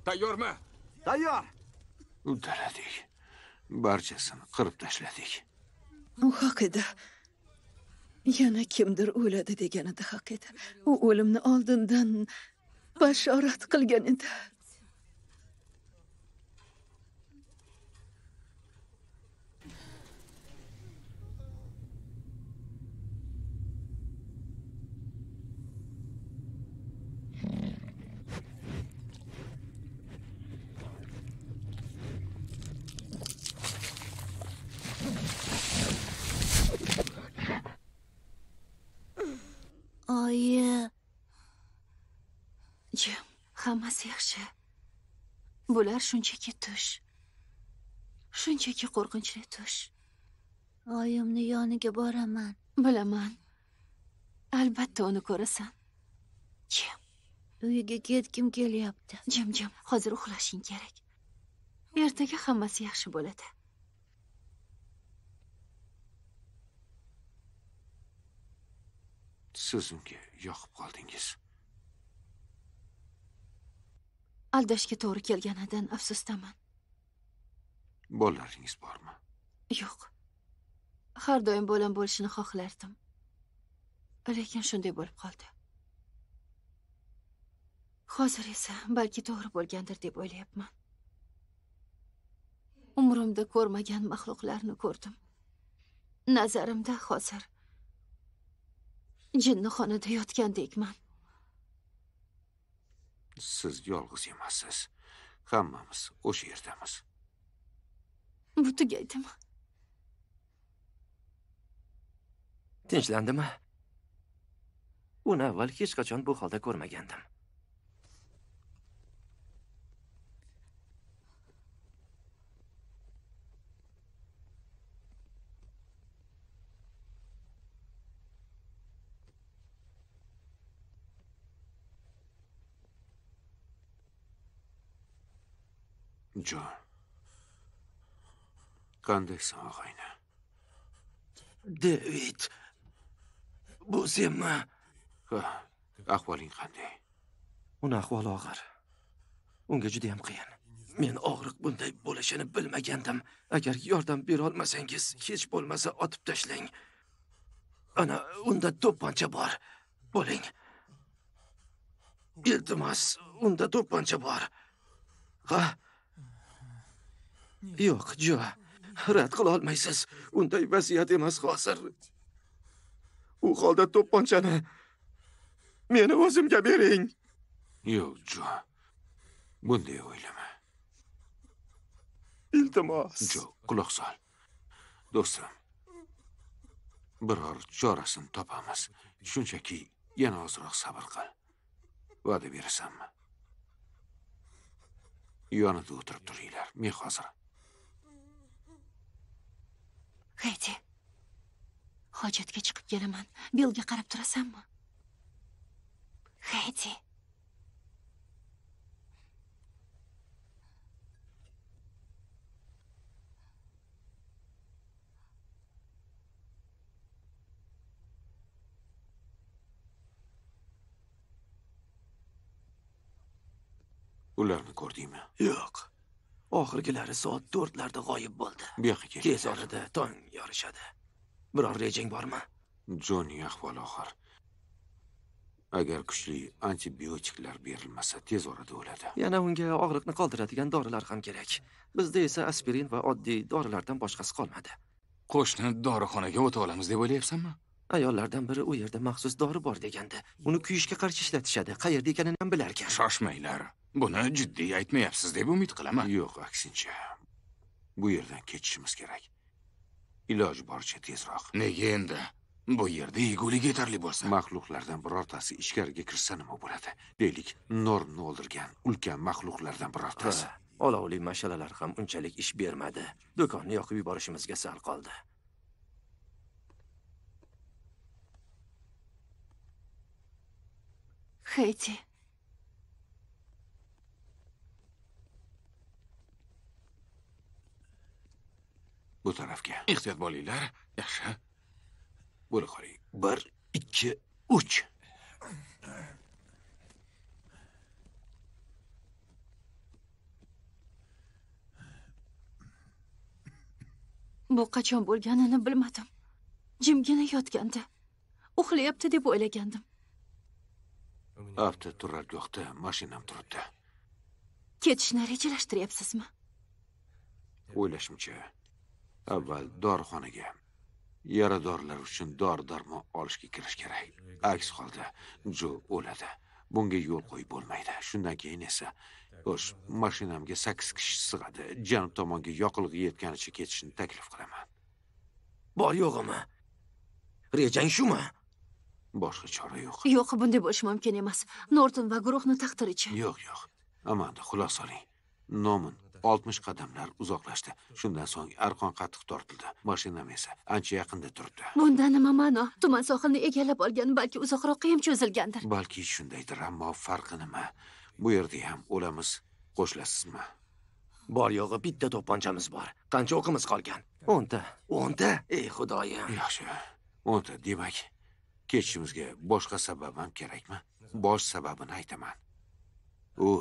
S4: Tayyormi?
S6: Tayyor.
S3: Uddaladik. Barchasini qirib tashladik.
S1: U haq edi. Yana kimdir o'ladi deganida haq edi. U o'limni oldindan bashorat qilgan edi.
S2: Oyi,
S5: Jim, hammasi yaxshi. Bular shunchaki tush. Shunchaki qo'rqinchli tush.
S2: oyimni yoniga boraman.
S5: Bilaman. Albatta uni ko'rasan. Jim,
S2: Uyiga ketgim kelyapti.
S5: Jim, Jim, hozir uxlashing kerak. Ertaga hammasi yaxshi bo'ladi.
S3: Siz unga yoqib qoldingiz.
S5: Aldashga to'g'ri kelganidan afsusdaman.
S3: Bolalaringiz bormi?
S5: Yo'q. Har doim bolam bo'lishini xohlardim. Lekin shunday bo'lib qoldi. Hozir esa balki to'g'ri bo'lgandir deb o'ylayapman. Umrimda ko'rmagan maxluqlarni ko'rdim. Nazarimda hozir jinnixonada yotgandekman.
S3: Siz yolg'iz emassiz. Hammamiz o'sha yerdamiz.
S5: Bu tugaydimi?
S7: Tinchlandimi? Uni avval hech qachon bu holda ko'rmagandim.
S3: Jon. Qandaysan og'ayni?
S7: David. Bu senmi?
S3: Ha, ahvoling qanday?
S7: Uni ahvoli og'ir. Unga juda ham qiyin. Men og'riq bunday bo'lishini bilmagandim. Agar yordam bera olmasangiz, hech bo'lmasa otib tashlang. Ana, unda to'pponcha bor. Bo'ling. Iltimos, unda to'pponcha bor. Ha? Yo'q, Jo. Rad qila olmaysiz. Unday vaziyat emas hozir. U holda to'pponchani meni o'zimga bering.
S3: Yo'q, Jo. Bunday o'ylama.
S7: Iltimos.
S3: Jo, quloq sol. Do'stim. Biror chorasini topamiz. Shunchaki yana ozroq sabr qil. Va'da berasanmi? Yonida o'tirib turinglar. Men hozir.
S5: Haydi. Hojatga chiqib kelaman. Billga qarab turasanmi? Haydi.
S3: Ularni ko'rdingmi?
S7: Yo'q. Oxirgilari soat to'rtlarda g'oyib bo'ldi.
S3: Bu yoqqa kel.
S7: Tez orada tong yorishadi. Biror rejang bormi?
S3: Jonning ahvoli og'ir. Agar kuchli antibiotiklar berilmasa, tez orada o'ladi.
S7: Yana unga og'riqni qoldiradigan dorilar ham kerak. Bizda esa aspirin va oddiy dorilardan boshqasi qolmadi.
S4: Qo'shni dorixonaga o'ta olamiz deb o'ylayapsanmi?
S7: Ayollardan biri u yerda maxsus dori bor degandi. Uni kuyishga qarshi ishlatishadi. Qayerda ekanini ham bilarkan.
S4: Shoshmanglar. Buni jiddiy aytmayapsiz deb umid qilaman.
S3: Yo'q, aksincha. Bu yerdan ketishimiz kerak. Iloji boricha tezroq.
S4: Nega endi? Bu yerda yegulik yetarli bo'lsa.
S3: Maxluqlardan birortasi ichkariga kirsa nima bo'ladi? Deylik, Nornni o'ldirgan ulkan maxluqlardan birortasi.
S7: Ha, olovli mashalalar ham unchalik ish bermadi. Do'konni yoqib yuborishimizga sal qoldi.
S5: Haydi.
S3: Bu tarafga.
S4: Ehtiyot bo'linglar. Yaxshi.
S3: Bo'la qoling. bir, ikki, uch.
S5: Bu qachon bo'lganini bilmadim. Jimgina yotgandi. Uxlayapti deb o'ylagandim.
S3: Avto turargohda mashinam turibdi.
S5: Ketishni rejalashtiryapsizmi?
S3: O'ylashimcha, avval dorixonaga yaradorlar uchun dori-darmon olishga kirish kerak. Aks holda Jo o'ladi. Bunga yo'l qo'yib bo'lmaydi. Shundan keyin esa, xo'sh, mashinamga sakkiz kishi sig'adi. Janub tomonga yoqilg'i yetganicha ketishni taklif qilaman.
S7: Bor yo'g'imi? Rejang shumi?
S3: Boshqa chora yo'q.
S5: Yo'q, bunday bo'lishi mumkin emas. Norton va guruhni taqdirichi.
S3: Yo'q, yo'q. Amanda, xulosa oling. Nomin oltmish qadamlar uzoqlashdi. Shundan so'ng arqon qattiq tortildi. Mashinam esa ancha yaqinda turibdi.
S5: Bundan nima ma'no? Tuman sohilni egallab olgan, balki uzoqroqqa ham cho'zilgandir.
S3: Balki shundaydir, ammo farqi nima? Bu yerda ham o'lamiz, qo'shilasizmi?
S7: Bor yo'g'i bitta to'pponchamiz bor. Qancha o'qimiz qolgan? o'nta. o'nta? Ey xudoyim.
S3: Yaxshi. o'nta demak, ketishimizga boshqa sabab ham kerakmi? Bosh sababini aytaman. U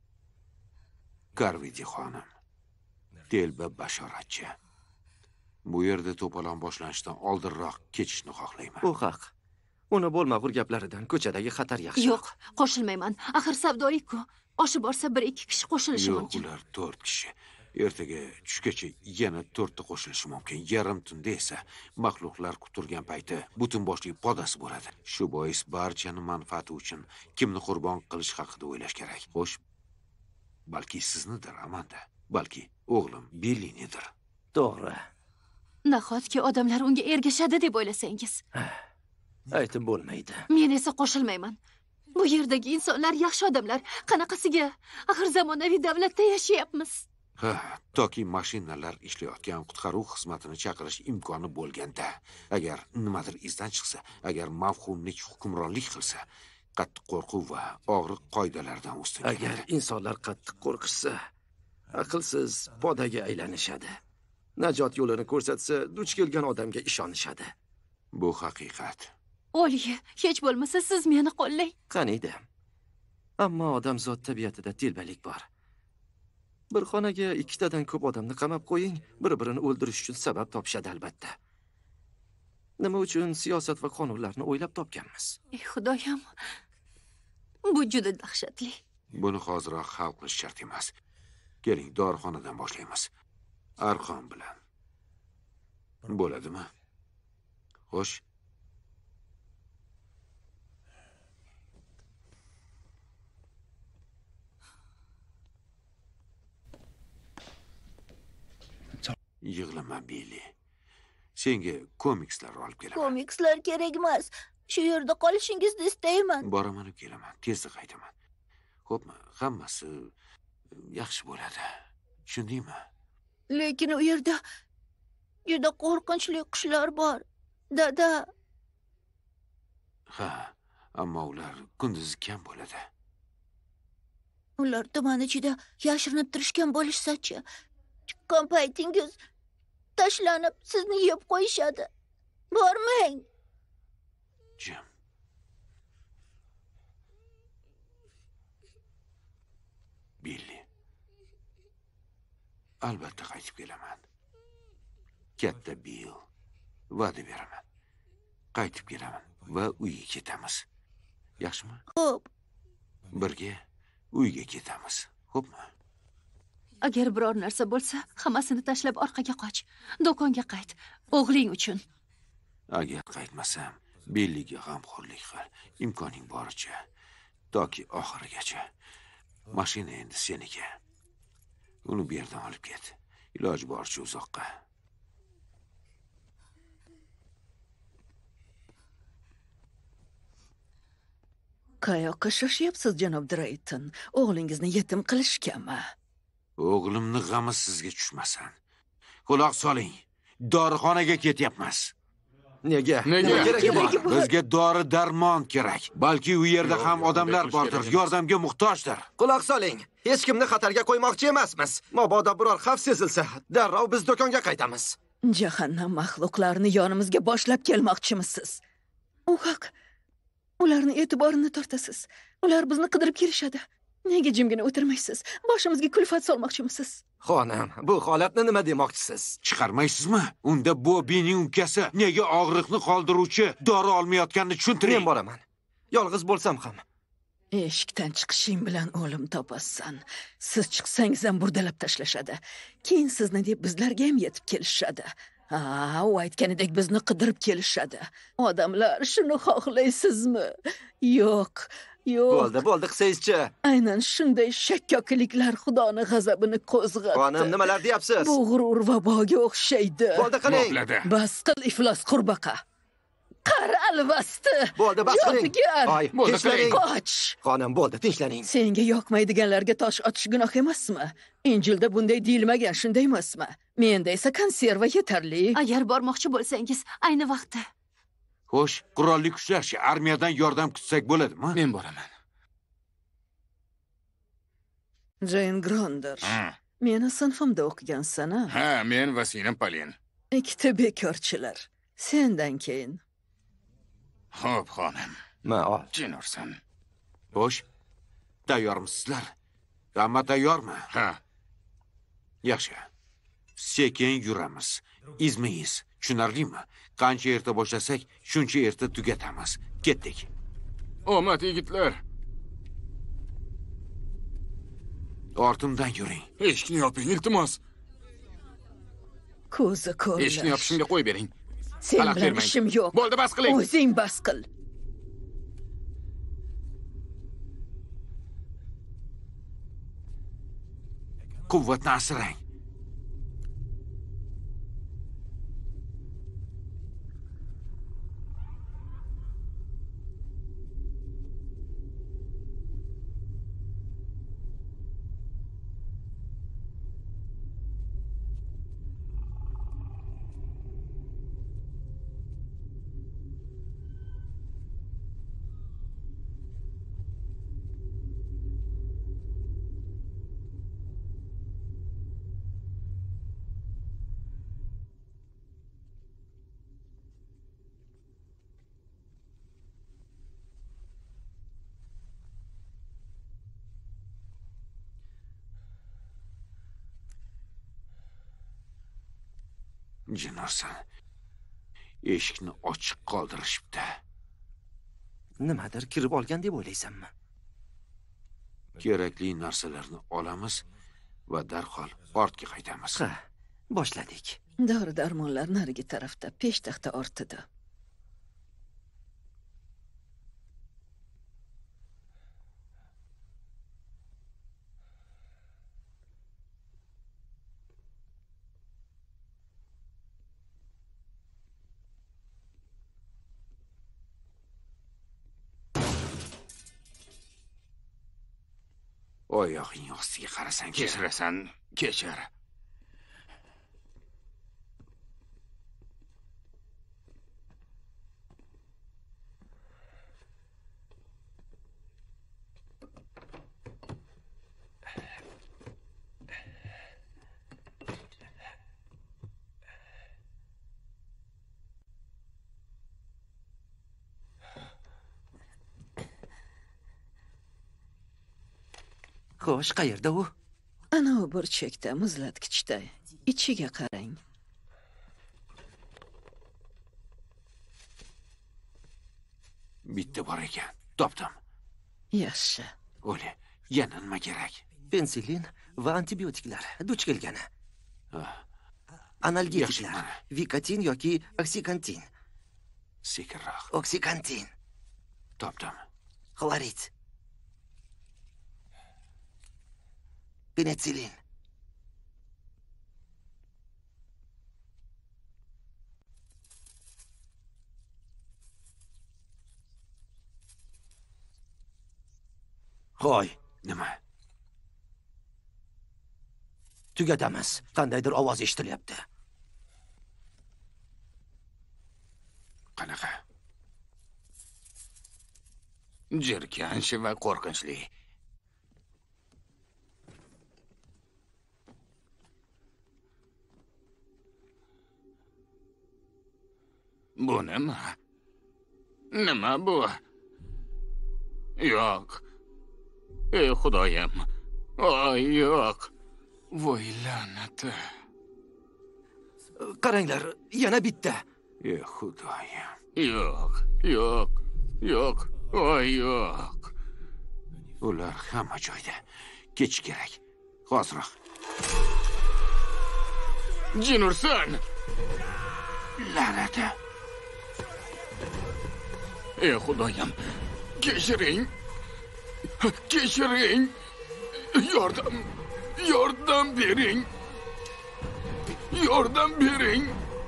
S3: Garvidi xonim, telba bashoratchi. Bu yerda to'polon boshlanishidan oldinroq ketishni xohlayman.
S7: U haq. Uni bo'lmag'ur gaplaridan ko'chadagi xatar yaxshi.
S5: Yo'q, qo'shilmayman. Axir savdoyi-ku. Oshi borsa bir ikki kishi qo'shilishi
S3: Yo'q,
S5: mumkin.
S3: ular to'rt kishi. Ertaga tushgacha yana to'rtta qo'shilishi mumkin. Yarim tunda esa maxluqlar quturgan payti butun boshli podasi bo'ladi. Shu bois barchani manfaati uchun kimni qurbon qilish haqida o'ylash kerak. Xo'sh, balki siznidir, Amanda. Balki o'g'lim Billinidir.
S7: To'g'ri.
S5: Nahotki odamlar unga ergashadi deb o'ylasangiz?
S7: Aytib bo'lmaydi.
S5: Men esa qo'shilmayman. Bu yerdagi insonlar yaxshi odamlar. Qanaqasiga? Axir zamonaviy davlatda yashayapmiz.
S3: Ha, toki mashinalar ishlayotgan qutqaruv xizmatini chaqirish imkoni bo'lganda, agar nimadir izdan chiqsa, agar mavhumlik hukmronlik qilsa, qattiq qo'rquv va og'riq qoidalardan ustun keladi.
S7: Agar insonlar qattiq qo'rqishsa, aqlsiz podaga aylanishadi. Najot yo'lini ko'rsatsa, duch kelgan odamga ishonishadi.
S3: Bu haqiqat.
S5: O'liye, hech bo'lmasa siz meni qo'llang.
S7: Qaniydi. Ammo odamzod tabiatida telbalik bor. Bir xonaga ikkitadan ko'p odamni qamab qo'ying, bir-birini o'ldirish uchun sabab topishadi albatta. Nima uchun siyosat va qonunlarni o'ylab topganmiz?
S5: Ey xudoyim. Bu juda dahshatli.
S3: Buni hoziroq hal qilish shart emas. Keling, dorixonadan boshlaymiz. Arqon bilan. Bo'ladimi? Xo'sh. Yig'lama, Billy. Senga komikslar olib kelaman.
S2: Komikslar kerak emas. Shu yerda qolishingizni istayman.
S3: Boraman, olib kelaman. Tezda qaytaman. Xo'pmi? Hammasi yaxshi bo'ladi. Tushundingmi?
S2: Lekin u yerda juda qo'rqinchli qushlar bor. Dada.
S3: Ha, ammo ular kunduzi kam bo'ladi.
S2: Ular tuman ichida yashirinib turishgan bo'lishsa-chi? Chiqqan paytingiz tashlanib sizni yeb qo'yishadi. Bormang.
S3: Jim. Billy. Albatta qaytib kelaman. Katta Bill. Va'da beraman. Qaytib kelaman va uyga ketamiz. Yaxshimi?
S2: Xo'p.
S3: Birga uyga ketamiz. Xo'pmi?
S5: Agar biror narsa bo'lsa, hammasini tashlab orqaga qoch. Do'konga qayt. O'g'ling uchun.
S3: Agar qaytmasam, Billiga g'amxo'rlik qil. Imkoning boricha. Toki oxirigacha. Mashina endi seniki. Uni bu yerdan olib ket. Iloji boricha uzoqqa.
S1: Qayoqqa shoshyapsiz, janob Drayton? O'g'lingizni yetim qilishganmi?
S3: O'g'limni g'ami sizga tushmasin. Quloq soling. Dorixonaga ketyapmiz.
S7: Nega?
S4: Nega?
S7: Keragi bor.
S3: Bizga dori-darmon kerak. Balki u yerda ham odamlar bordir, yordamga muhtojdir.
S7: Quloq soling. Hech kimni xatarga qo'ymoqchi emasmiz. Mabodo biror xavf sezilsa, darrov biz do'konga qaytamiz.
S1: Jahannam maxluqlarini yonimizga boshlab kelmoqchimisiz? U haq. Ularni e'tiborini tortasiz. Ular bizni qidirib kelishadi. Nega jimgina o'tirmaysiz? Boshimizga kulfat solmoqchimisiz?
S7: Xonim, bu holatni nima demoqchisiz?
S3: Chiqarmaysizmi? Unda Bobbining ukasi nega og'riqni qoldiruvchi dori olmayotganini tushuntiring.
S7: Men boraman. Yolg'iz bo'lsam ham.
S1: Eshikdan chiqishing bilan o'lim topasan. Siz chiqsangiz ham burdalab tashlashadi. Keyin sizni deb bizlarga ham yetib kelishadi. Ha, u aytganidek bizni qidirib kelishadi. Odamlar shuni xohlaysizmi? Yo'q, yo'q.
S7: Bo'ldi, bo'ldi qilsangizchi.
S1: Aynan shunday shakkokiliklar Xudoni g'azabini qo'zg'atdi.
S7: Xonim, nimalar deyapsiz?
S1: Bu g'urur vaboga o'xshaydi.
S7: Bo'ldi, qiling.
S4: Bo'ladi.
S1: Bas qil iflos qurbaqa. Qari alvasti.
S7: Bo'ldi, bas qiling.
S1: Jodugar.
S7: Ay,
S4: Bo'ldi,
S7: tinchlaning.
S1: Qoch.
S7: Xonim, bo'ldi, tinchlaning.
S1: Senga yoqmaydiganlarga tosh otish gunoh emasmi? Injilda bunday deyilmagan, shunday emasmi? Menda esa konserva yetarli.
S5: Agar bormoqchi bo'lsangiz, ayni vaqtda.
S3: Xo'sh, qurolli kuchlarchi armiyadan yordam kutsak bo'ladimi?
S4: Men boraman.
S1: Jane Gronder.
S4: Ha.
S1: Meni sinfimda o'qigansan-a?
S4: Ha, men va singlim Polin.
S1: Ikkita bekorchilar. Sendan keyin.
S4: Xo'p, xonim.
S7: Ma ol.
S4: Jin ursin.
S3: Xo'sh, tayyormisizlar? Hamma tayyormi?
S4: Ha.
S3: Yaxshi. Sekin yuramiz. Izma-iz. Tushunarlimi? Qancha erta boshlasak, shuncha erta tugatamiz. Ketdik.
S4: Omad yigitlar.
S3: Ortimdan yuring.
S4: Eshikni yoping, iltimos.
S1: Ko'zi ko'rlar.
S4: Eshikni yopishimga qo'y bering.
S1: Sen
S4: Xalaqit
S1: bilan
S4: bermang.
S1: ishim yo'q.
S4: Bo'ldi, bas qiling.
S1: O'zing bas qil.
S3: Quvvatni asrang. Jinorsan. Eshikni ochiq qoldirishibdi.
S7: Nimadir kirib olgan deb o'ylaysanmi?
S3: Kerakli narsalarni olamiz va darhol ortga qaytamiz.
S7: Ha, boshladik.
S1: Dori-darmonlar narigi tarafda, peshtaxta ortida.
S3: Oyog'ing ostiga qarasang,
S4: Kechirasan, kechir.
S7: Xo'sh, qayerda u?
S1: Ana u burchakda, muzlatgichda. Ichiga qarang.
S3: bitta bor ekan. Topdim.
S1: Yaxshi.
S3: O'li, yana nima kerak?
S7: Pensilin va antibiotiklar duch kelgani.
S3: Yaxshi,
S7: Analgetiklar,
S3: mana.
S7: Vikatin yoki oksikantin.
S3: Sekinroq.
S7: Oksikantin,
S3: Topdim.
S7: xlorid, penitsilin. Qo'y,
S3: Nima?
S7: tugatamiz. Qandaydir ovoz eshitilyapti.
S3: Qanaqa?
S4: Jirkanch va qo'rqinchli. Bu nima? Nima bu? Yo'q. Ey xudoyim. Oy, yo'q. Voy la'nati.
S7: Qaranglar, yana bitta.
S3: Ey xudoyim.
S4: Yo'q, yo'q, yo'q. Oy, yo'q.
S3: Ular hamma joyda. Ketish kerak. Hozirroq.
S4: Jinurson.
S3: La'nati.
S4: Ey xudoyim. Kechiring. Kechiring. Yordam. Yordam bering. Yordam bering.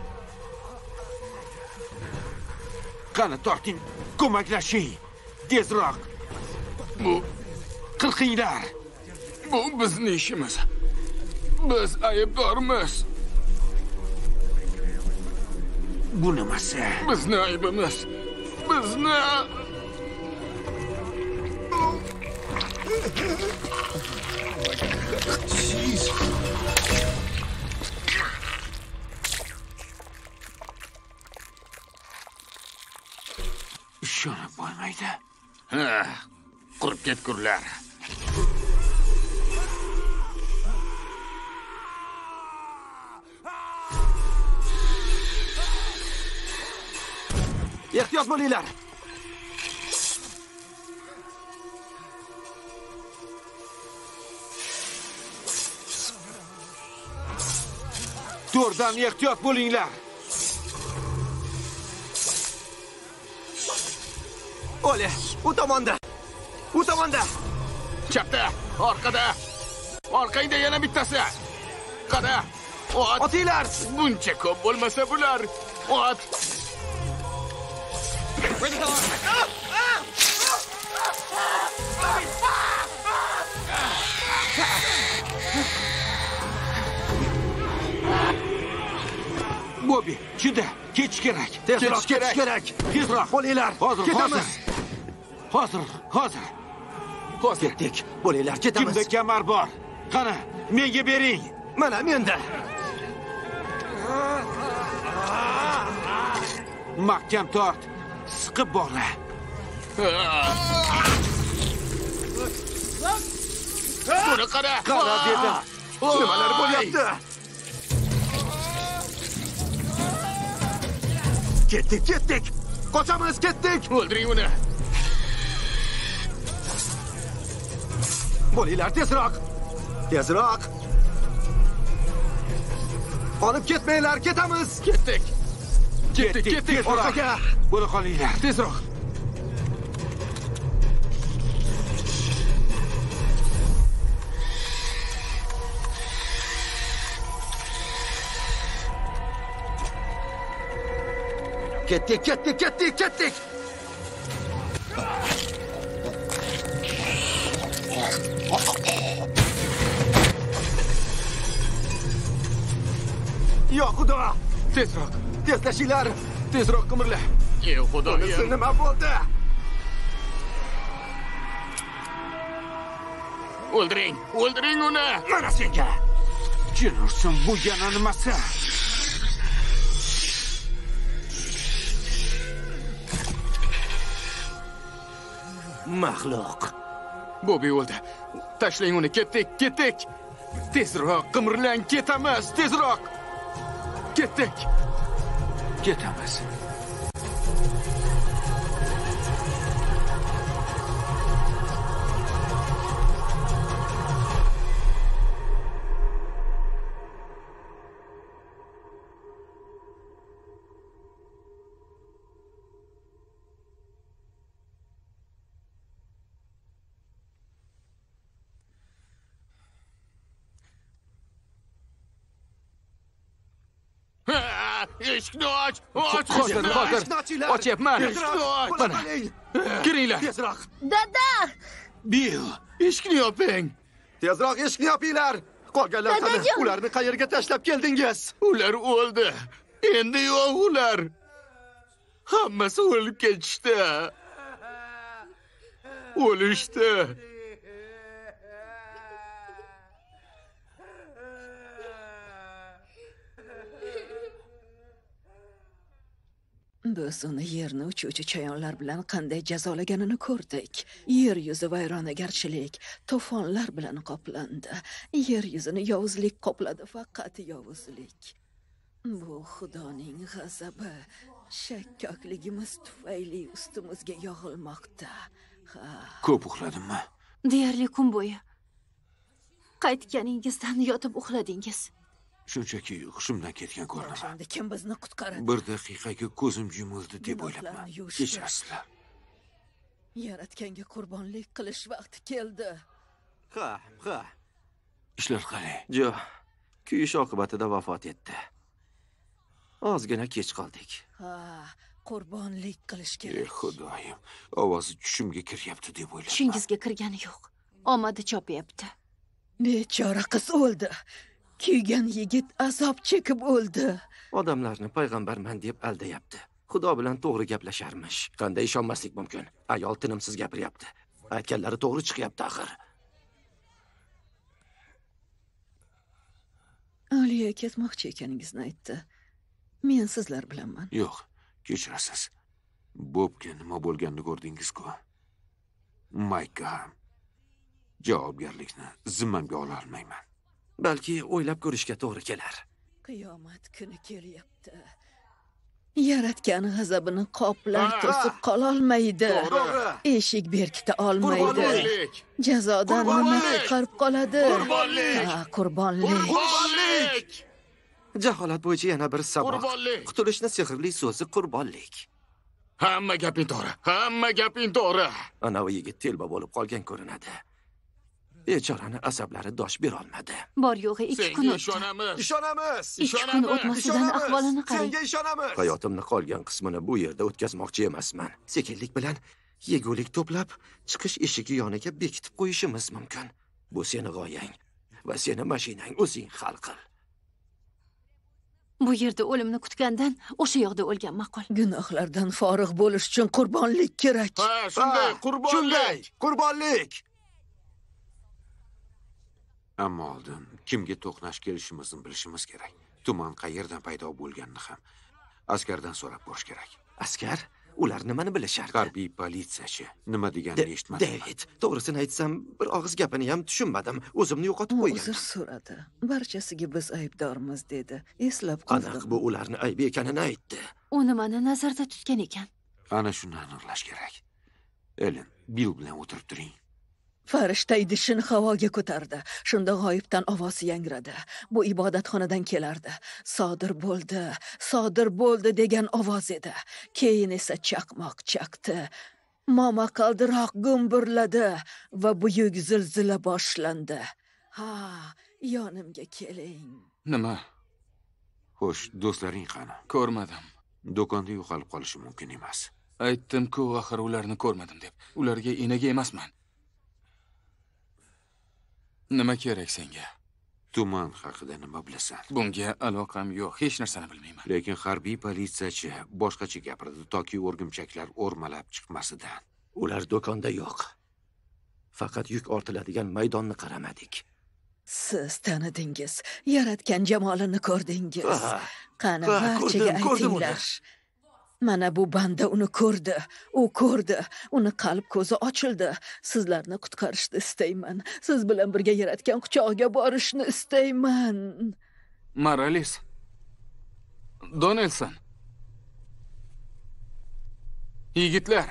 S3: Qani torting, ko'maklashing. Tezroq.
S4: Bu
S3: Qilqinglar.
S4: bu bizning ishimiz. Biz aybdormiz.
S3: Bu nimasi?
S4: Bizni aybimiz. Bizni
S3: Ishonib bo'lmaydi.
S4: Ha, qurib ketgurlar.
S6: Ehtiyot bo'linglar.
S3: To'rdan ehtiyot bo'linglar.
S6: Ole, u tomonda. U tomonda.
S4: Chapda, orqada. Orqangda yana bittasi. Qara. Ot.
S6: Otinglar.
S4: Buncha ko'p bo'lmasa bular. Ot.
S3: Bobby, chida, ketish kerak.
S6: Tezroq ketish kerak.
S3: Tezroq.
S6: Bo'linglar.
S3: Hozir,
S6: ketamiz.
S3: hozir. Hozir, hozir. Hozir.
S6: Ketdik. Bo'linglar, ketamiz.
S3: Kimda kamar bor? Qani, menga bering.
S6: Mana menda.
S3: Mahkam tort. Siqib bog'la.
S4: Buni qara.
S3: Qara dedim.
S6: Nimalar bo'lyapti? Ketdik, ketdik. Qochamiz, ketdik.
S4: O'ldiring uni.
S6: Bo'linglar, tezroq. Tezroq. Olib ketmanglar, ketamiz.
S4: Ketdik. Ketdik, ketdik.
S6: Orqaga.
S3: Bo'la qolinglar.
S4: Tezroq.
S6: Ketdik, ketdik, ketdik, ketdik. Yo xudo,
S4: Tezroq.
S6: tezlashinglar.
S4: Tezroq qimirla. Ey
S6: Bunisi
S4: xudoyim.
S6: nima bo'ldi?
S4: O'ldiring. O'ldiring uni.
S6: Mana senga.
S3: Jinurson, bu yana nimasi?
S6: Maxluq.
S4: Bobby o'ldi. Tashlang uni. Ketdik, ketdik. Tezroq qimirlang, ketamiz. Tezroq. Ketdik.
S3: Ketamiz.
S4: Ha, eshikni och. Och.
S6: Hozir,
S4: eshikni.
S6: hozir.
S4: Ochyapman.
S6: Tezroq.
S4: Mana. Kiringlar.
S6: Tezroq.
S2: Dada!
S3: Bill,
S4: Eshikni yoping.
S6: Tezroq eshikni yopinglar. Qolganlar qani?
S2: Dadajon.
S6: Ularni qayerga tashlab keldingiz?
S4: Ular o'ldi. Endi yo'q ular. Hammasi o'lib ketishdi. O'lishdi.
S1: Bu Biz uni yerni uchuvchi chayonlar bilan qanday jazolaganini ko'rdik. Yer yuzi vayronagarchilik, to'fonlar bilan qoplandi. Yer yuzini yovuzlik qopladi, faqat yovuzlik. Bu Xudoning g'azabi shakkokligimiz tufayli ustimizga yog'ilmoqda. Ha.
S3: Ko'p uxladimmi?
S5: Deyarli kun bo'yi. Qaytganingizdan yotib uxladingiz.
S3: Shunchaki hushimdan ketgan ko'rinaman.
S1: Endi kim bizni qutqaradi?
S3: Bir daqiqaga ko'zim yumildi deb o'ylabman. Kechirasizlar.
S1: Yaratganga qurbonlik qilish vaqti keldi.
S7: Ha, ha.
S3: Ishlar qalay?
S7: Jo, kuyish oqibatida vafot etdi. Ozgina kech qoldik.
S1: Ha, qurbonlik qilish
S3: Ey
S1: kerak.
S3: Xudoyim, ovozi tushimga kiryapti deb o'yladim.
S5: Tushingizga kirgani yo'q. Omadi chopyapti.
S1: Bechora qiz o'ldi. Kuygan yigit azob chekib o'ldi.
S7: Odamlarni payg'ambarman deb aldayapti. Xudo bilan to'g'ri gaplasharmish. Qanday ishonmaslik mumkin? Ayol tinimsiz gapiryapti. Aytganlari to'g'ri chiqyapti axir.
S1: Aliya ketmoqchi ekaningizni aytdi. Men sizlar bilanman.
S3: Yo'q, kechirasiz. Bobga nima bo'lganini ko'rdingiz-ku. Mayka ham. Javobgarlikni zimmamga ola olmayman.
S7: Balki o'ylab ko'rishga to'g'ri kelar.
S1: Qiyomat kuni kelyapti. Yaratgan g'azabini qoplar to'sib qola olmaydi. Eshik berkita olmaydi. Jazodan nima qutqarib qoladi? Ha, qurbonlik.
S4: Qurbonlik!
S7: Jaholat bo'yicha yana bir saboq.
S4: Qurbonlik!
S7: Qutulishning sehrli so'zi qurbonlik.
S4: Hamma gaping to'g'ri. Hamma gaping to'g'ri.
S7: Anavi yigit telba bo'lib qolgan ko'rinadi. Bechorani asablari dosh bera olmadi.
S5: Bor yo'g'i ikki kun
S4: Senga
S5: o'tdi.
S4: ishonamiz.
S6: Ishonamiz.
S5: Ikki kun o'tmasidan ahvolini qarang.
S6: Senga ishonamiz.
S7: Hayotimni qolgan qismini bu yerda o'tkazmoqchi emasman. Sekinlik bilan yegulik to'plab, chiqish eshigi yoniga bekitib qo'yishimiz mumkin. Bu seni g'oyang va seni mashinang o'zing hal qil.
S5: Bu yerda o'limni kutgandan o'sha yoqda o'lgan ma'qul.
S1: Gunohlardan forig' bo'lish uchun qurbonlik kerak.
S4: Ha, shunday,
S6: Ha,
S4: qurbonlik.
S6: shunday, Qurbonlik.
S3: Ammo oldin kimga to'qnash kelishimizni bilishimiz kerak. Tuman qayerdan paydo bo'lganini ham askardan so'rab ko'rish kerak.
S7: Askar, ular nimani bilishardi?
S3: Harbiy politsiyachi nima deganini eshitmadim.
S7: David, to'g'risini aytsam, bir og'iz gapini ham tushunmadim. O'zimni yo'qotib
S1: U
S7: qo'yganman.
S1: uzr so'radi. Barchasiga biz aybdormiz dedi. Eslab
S7: Aniq
S1: qoldim.
S7: bu ularni aybi ekanini aytdi.
S5: U nimani nazarda tutgan ekan?
S3: Ana shuni aniqlash kerak. Ellen, Bill bilan o'tirib turing.
S1: Farishta idishini havoga ko'tardi. Shunda g'oyibdan ovozi yangradi. Bu ibodatxonadan kelardi. Sodir bo'ldi, sodir bo'ldi degan ovoz edi. Keyin esa chaqmoq chaqdi. Momaqaldiroq gumburladi va buyuk zilzila boshlandi. Ha, yonimga keling.
S4: Nima?
S3: Xo'sh, do'stlaring qani?
S4: Ko'rmadim.
S3: Do'konda yo'qolib qolishi mumkin emas.
S4: Aytdim-ku, axir ularni ko'rmadim deb. Ularga enaga emasman. Nima kerak senga?
S3: Tuman haqida nima bilasan?
S4: Bunga aloqam yo'q, hech narsani bilmayman.
S3: Lekin harbiy politsiyachi boshqacha gapirdi, toki o'rgimchaklar o'rmalab chiqmasidan.
S7: Ular do'konda yo'q. Faqat yuk ortiladigan maydonni qaramadik.
S1: Siz tanidingiz, yaratgan jamolini ko'rdingiz.
S7: Ha,
S1: Qani
S7: ha,
S1: barchaga
S7: ko'rdim, ko'rdim uni.
S1: aytinglar. Mana bu banda uni ko'rdi. U ko'rdi. Uni qalb ko'zi ochildi. Sizlarni qutqarishni istayman. Siz bilan birga yaratgan quchog'iga borishni istayman.
S4: Morales. Donelson. Yigitlar.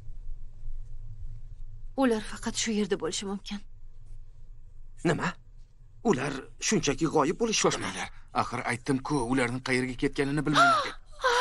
S5: Ular faqat shu yerda bo'lishi mumkin.
S7: Nima? Ular shunchaki g'oyib bo'lishdi.
S4: Shoshmanglar. Axir aytdim-ku, ularning qayerga ketganini bilmayman deb.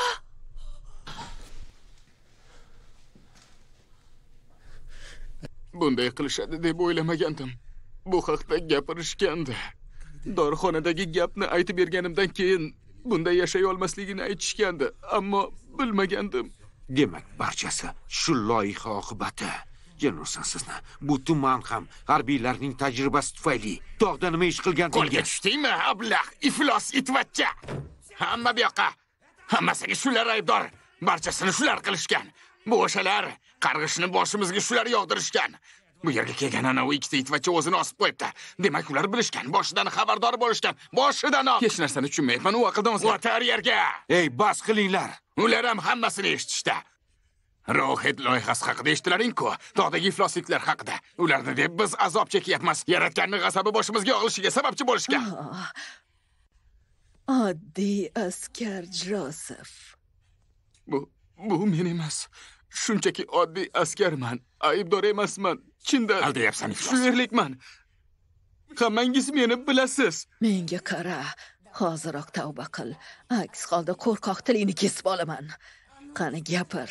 S4: Bunday qilishadi deb o'ylamagandim. Bu haqda gapirishgandi. Dorixonadagi gapni aytib berganimdan keyin bunday yashay olmasligini aytishgandi, ammo bilmagandim.
S3: Demak, barchasi shu loyiha oqibati. Jenursan sizni. Bu tuman ham harbiylarning tajribasi tufayli tog'da nima ish
S4: Qo'lga
S3: qilgandingiz?
S4: tushdingmi, ablah, iflos itvachcha. Hamma bu yoqqa. Hammasiga shular aybdor. Barchasini shular qilishgan. Bu o'shalar qarg'ishni boshimizga shular yog'dirishgan. Bu yerga kelgan ana u ikkita itvacha o'zini osib qo'yibdi. Demak, ular bilishgan, boshidan xabardor bo'lishgan. Boshidan. Hech narsani tushunmayapman, u aqldan ozgan. O'tar yerga.
S3: Ey, bas qilinglar.
S4: Ular ham hammasini eshitishdi. Ro'yxat loyihasi haqida eshitdilaring-ku, tog'dagi iflosliklar haqida. Ularni deb biz azob chekyapmiz. Yaratganning g'azabi boshimizga og'ishiga sababchi bo'lishgan.
S1: Ah, oddiy askar Josef.
S4: Bu bu men emas. Shunchaki oddiy askarman. Aybdor emasman. Chindan aldayapsan iflos. Shu yerlikman. Hammangiz meni bilasiz.
S1: Menga qara, hoziroq tavba qil. Aks holda qo'rqoq tilingni kesib olaman. Qani gapir.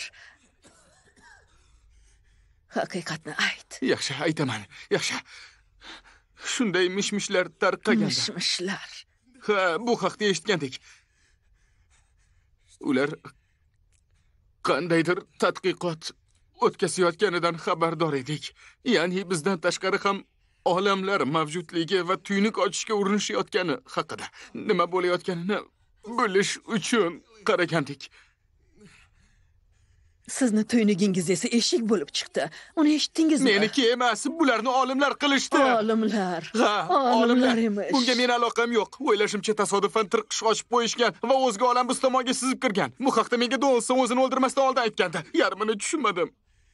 S1: Haqiqatni ayt.
S4: Yaxshi, aytaman. Yaxshi. Shunday mishmishlar tarqaganda.
S1: Mishmishlar.
S4: Ha, bu haqda eshitgandik. Ular qandaydir tadqiqot o'tkazayotganidan xabardor edik. Ya'ni bizdan tashqari ham olamlar mavjudligi va tuynuk ochishga urinishayotgani haqida. Nima bo'layotganini bilish uchun qaragandik.
S1: Sizni tuynugingiz esa eshik bo'lib chiqdi. Uni eshitdingizmi?
S4: Meniki emas, bularni olimlar qilishdi.
S1: Olimlar.
S4: Ha,
S1: olimlar emish.
S4: Bunga men aloqam yo'q. O'ylashimcha tasodifan tirqish ochib qo'yishgan va o'zga olam biz tomonga sizib kirgan. Bu haqda menga Donson o'zini o'ldirmasdan oldin aytgandi. Yarmini tushunmadim.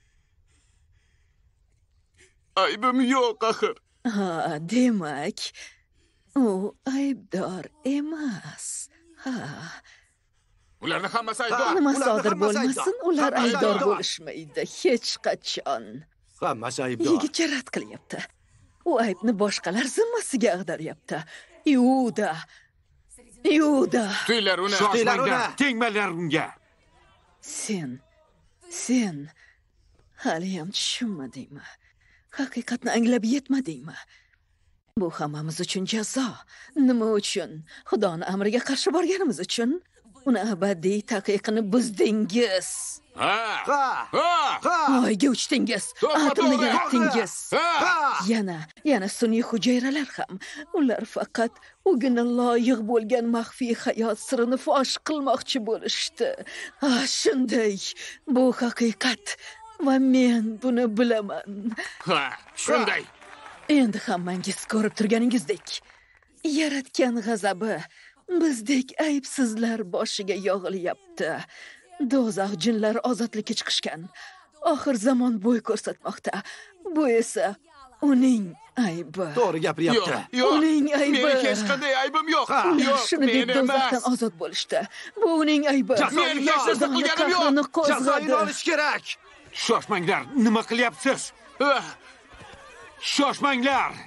S4: Aybim yo'q axir.
S1: Ha, demak, u aybdor emas. Ha.
S4: Ularni hammasi aybdor.
S1: Nima sodir bo'lmasin, ular aybdor bo'lishmaydi hech qachon.
S6: Hammasi aybdor.
S1: Yigitcha rad qilyapti. U aybni boshqalar zimmasiga ag'daryapti. Yuda. Yuda.
S4: Tuylar uni.
S3: Shoshmanglar, tegmanglar unga.
S1: Sen, sen hali ham tushunmadingmi? Haqiqatni anglab yetmadingmi? Bu hammamiz uchun jazo. Nima uchun? Xudoning amriga qarshi borganimiz uchun. Uni abadiy taqiqini buzdingiz.
S4: Ha!
S6: Ha!
S4: Ha!
S1: Oyga uchdingiz, atomni yaratdingiz. Yana, yana sun'iy hujayralar ham. Ular faqat ugina loyiq bo'lgan maxfiy hayot sirini fosh qilmoqchi bo'lishdi. Ah, shunday. Bu haqiqat va men buni bilaman.
S4: Ha! Shunday.
S1: Endi hammangiz ko'rib turganingizdek, yaratgan g'azabi bizdek aybsizlar boshiga yog'ilyapti. Do'zax jinlar ozodlikka chiqishgan. Oxir zamon bo'y ko'rsatmoqda. Bu esa uning aybi.
S6: To'g'ri gapiryapti.
S4: Yo'q,
S1: Uning aybi.
S4: Mening hech qanday aybim yo'q.
S1: Ular
S4: Yo'q,
S1: shuni deb
S4: men
S1: do'zaxdan
S4: emas.
S1: ozod bo'lishdi. Bu uning aybi.
S4: Men hech narsa qilganim yo'q.
S1: Qahrini
S6: Jazoini
S1: qo'zg'adi.
S6: olish kerak.
S3: Shoshmanglar, nima qilyapsiz?
S4: Ah,
S3: Shoshmanglar.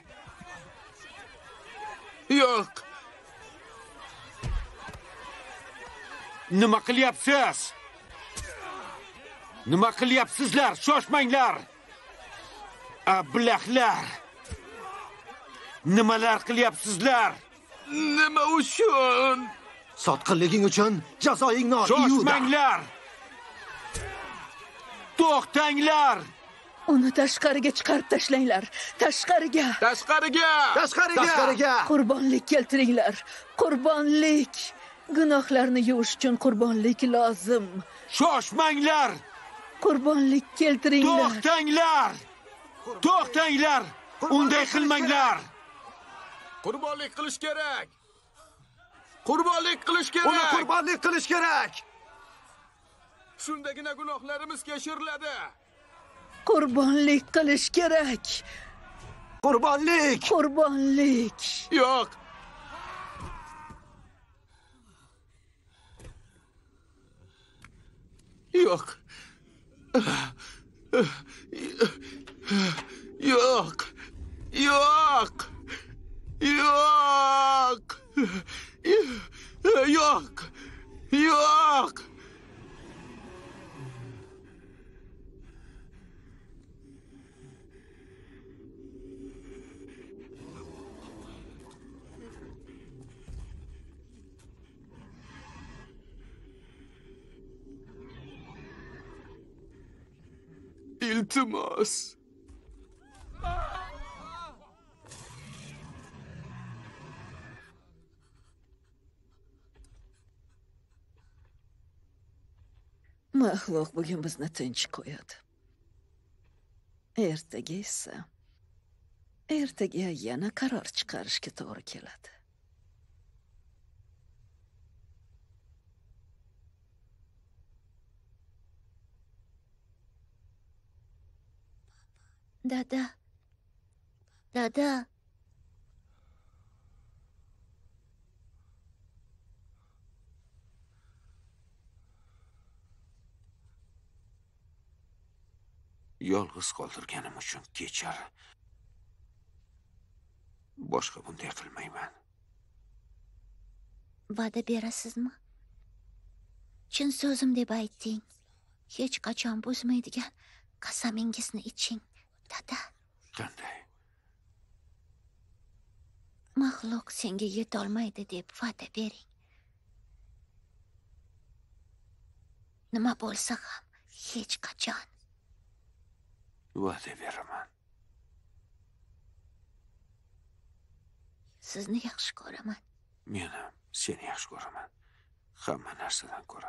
S4: Yo'q.
S3: Nima qilyapsiz? Nima qilyapsizlar? Shoshmanglar. Ablahlar. Nimalar qilyapsizlar?
S4: Nima uchun?
S6: Sotqinliging uchun jazoingni ol, Yuda.
S3: Shoshmanglar. To'xtanglar.
S1: Uni tashqariga chiqarib tashlanglar. Tashqariga.
S4: Tashqariga!
S6: Tashqariga. Tashqariga.
S1: Qurbonlik keltiringlar. Qurbonlik. Gunohlarni yuvish uchun qurbonlik lozim.
S3: Shoshmanglar.
S1: Qurbonlik keltiringlar.
S3: To'xtanglar. To'xtanglar. Unday qilmanglar.
S4: Qurbonlik qilish kerak. Qurbonlik qilish
S6: Uni
S4: kerak.
S6: qurbonlik qilish kerak.
S4: Shundagina gunohlarimiz kechiriladi.
S1: Qurbonlik qilish kerak.
S6: Qurbonlik.
S1: Qurbonlik.
S4: Yo'q. Yo'q. Yo'q. Yo'q. Yo'q. Yo'q. Yo'q. İltimos.
S1: Maxluq bugun bizni tinch qo'yadi. Ertaga esa ertaga yana qaror chiqarishga to'g'ri keladi.
S2: Dada. Dada.
S3: Yolg'iz qoldirganim uchun kechir. Boshqa bunday qilmayman.
S2: Va'da berasizmi? Chin so'zim deb ayting. Hech qachon buzmaydigan qasamingizni iching, dada.
S3: Qanday?
S2: Maxluq senga yetolmaydi deb va'da bering. Nima bo'lsa ham hech qachon.
S3: Va'da beraman.
S2: Sizni yaxshi ko'raman.
S3: Men ham seni yaxshi ko'raman. Hamma narsadan ko'ra.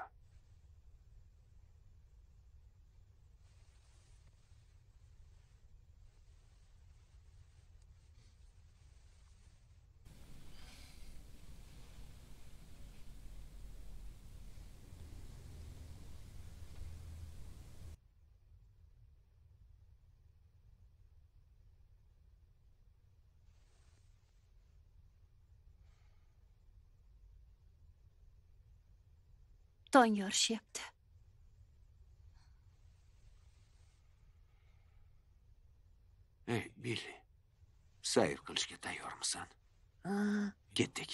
S5: Tong yorishyapti.
S3: Ey, Billy. Sayr qilishga tayyormisan? Ketdik.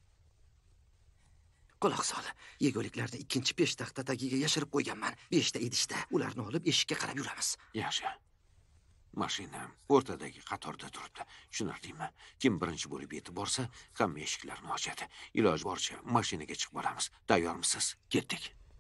S7: Quloq sol. Yeguliklarni ikkinchi besh taxta tagiga yashirib qo'yganman. beshta idishda. Ularni olib eshikka qarab yuramiz.
S3: Yaxshi. Mashinam o'rtadagi qatorda turibdi. Tushunarlimi? Kim birinchi bo'lib yetib borsa, hamma eshiklarni ochadi. Iloji boricha mashinaga chiqib boramiz. Tayyormisiz? Ketdik.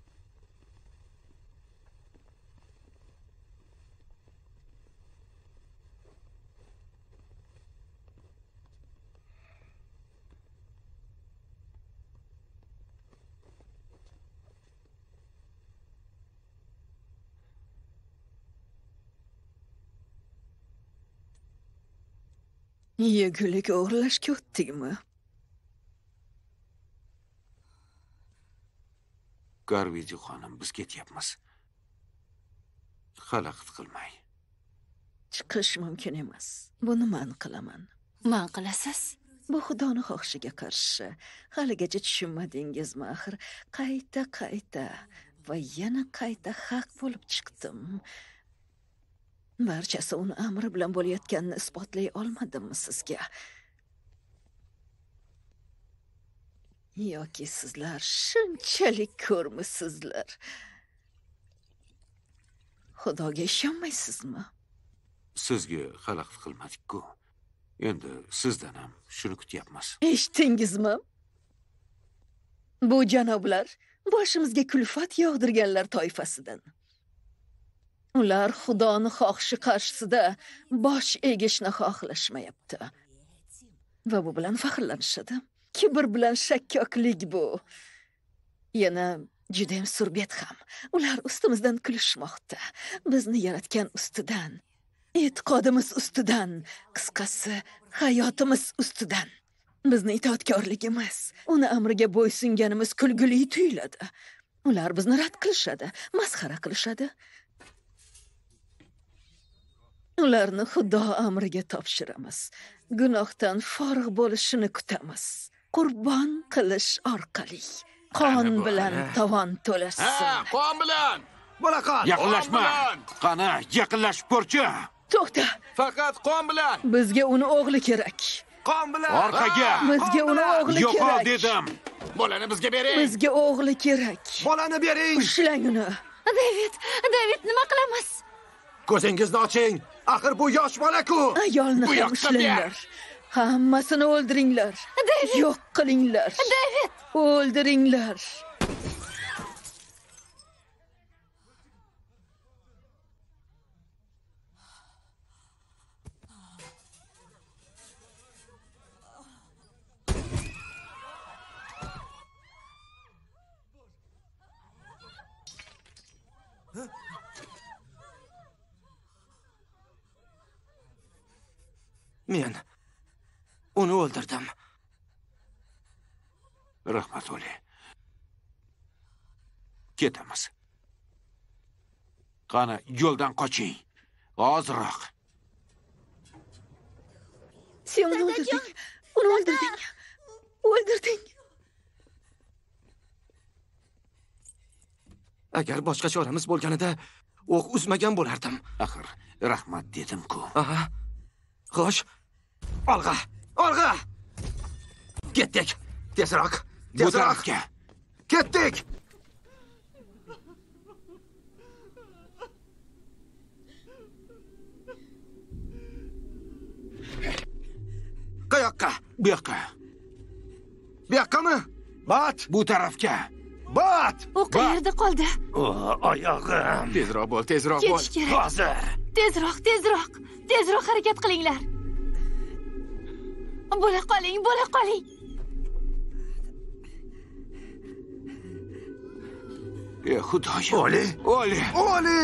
S1: Yegulik o'g'irlashga o'tdingmi?
S3: Garvidi xonim, biz ketyapmiz. Xalaqit qilmay.
S1: Chiqish mumkin emas. Buni man qilaman.
S5: Man qilasiz?
S1: Bu Xudoni xohishiga qarshi. Haligacha tushunmadingizmi axir? Qayta qayta va yana qayta haq bo'lib chiqdim. Barchasi uni amri bilan bo'layotganini isbotlay olmadimmi sizga? Yoki sizlar shunchalik ko'rmisizlar? Xudoga ishonmaysizmi?
S3: Sizga xalaqit qilmadik-ku. Endi sizdan ham shuni kutyapmiz.
S1: Eshitdingizmi? Bu janoblar boshimizga kulfat yog'dirganlar toifasidan. Ular Xudoni xohishi qarshisida bosh egishni xohlashmayapti. Va bu bilan faxrlanishadi. Kibr bilan shakkoklik bu. Yana juda ham surbet ham. Ular ustimizdan kulishmoqda. Bizni yaratgan ustidan, e'tiqodimiz ustidan, qisqasi hayotimiz ustidan. Bizni itoatkorligimiz, uni amriga bo'ysunganimiz kulgili tuyuladi. Ular bizni rad qilishadi, masxara qilishadi. Ularni Xudo amriga topshiramiz. Gunohdan forig' bo'lishini kutamiz. Qurbon qilish orqali qon bilan tovon to'lasin.
S4: Ha, qon bilan.
S6: Bo'la qol.
S3: Yaqinlashma. Qani, yaqinlashib ko'rchi.
S1: To'xta.
S4: Faqat qon bilan.
S1: Bizga uni o'g'li kerak.
S6: Qon bilan.
S3: Orqaga.
S1: Bizga uni o'g'li
S3: Yo'qol
S1: kerak.
S3: dedim.
S4: Bolani bizga bering.
S1: Bizga o'g'li kerak.
S6: Bolani bering.
S1: Ushlang uni.
S5: David, David, nima qilamiz?
S6: Ko'zingizni oching. Axir bu yosh bola-ku.
S1: Ayolni
S4: Bu
S1: ham
S4: yoqda
S1: ushlanglar. Hammasini o'ldiringlar. Yo'q qilinglar.
S5: David,
S1: O'ldiringlar.
S7: Men uni o'ldirdim.
S3: Rahmat o'li. Ketamiz. Qani, yo'ldan qoching. Hozirroq.
S1: Sen uni o'ldirding. Uni o'ldirding. O'ldirding.
S7: Agar boshqa choramiz bo'lganida o'q uzmagan bo'lardim.
S3: Axir rahmat dedim-ku.
S7: Aha. Xo'sh. Olg'a, olg'a. Ketdik. Tezroq,
S3: Bu
S7: tezroq.
S3: tarafga.
S7: Ketdik. Qayoqqa?
S3: Bu yoqqa.
S7: Bu yoqqami? Bat,
S3: Bu tarafga.
S7: bat.
S5: U qayerda qoldi?
S7: O, oyog'im.
S4: Tezroq bo'l, tezroq bo'l.
S5: Ketish kerak.
S7: Hozir.
S5: Tezroq, tezroq. Tezroq harakat qilinglar. Bo'la qoling, bo'la qoling.
S3: Ey Xudoyim.
S7: Oli,
S3: Oli.
S7: Oli.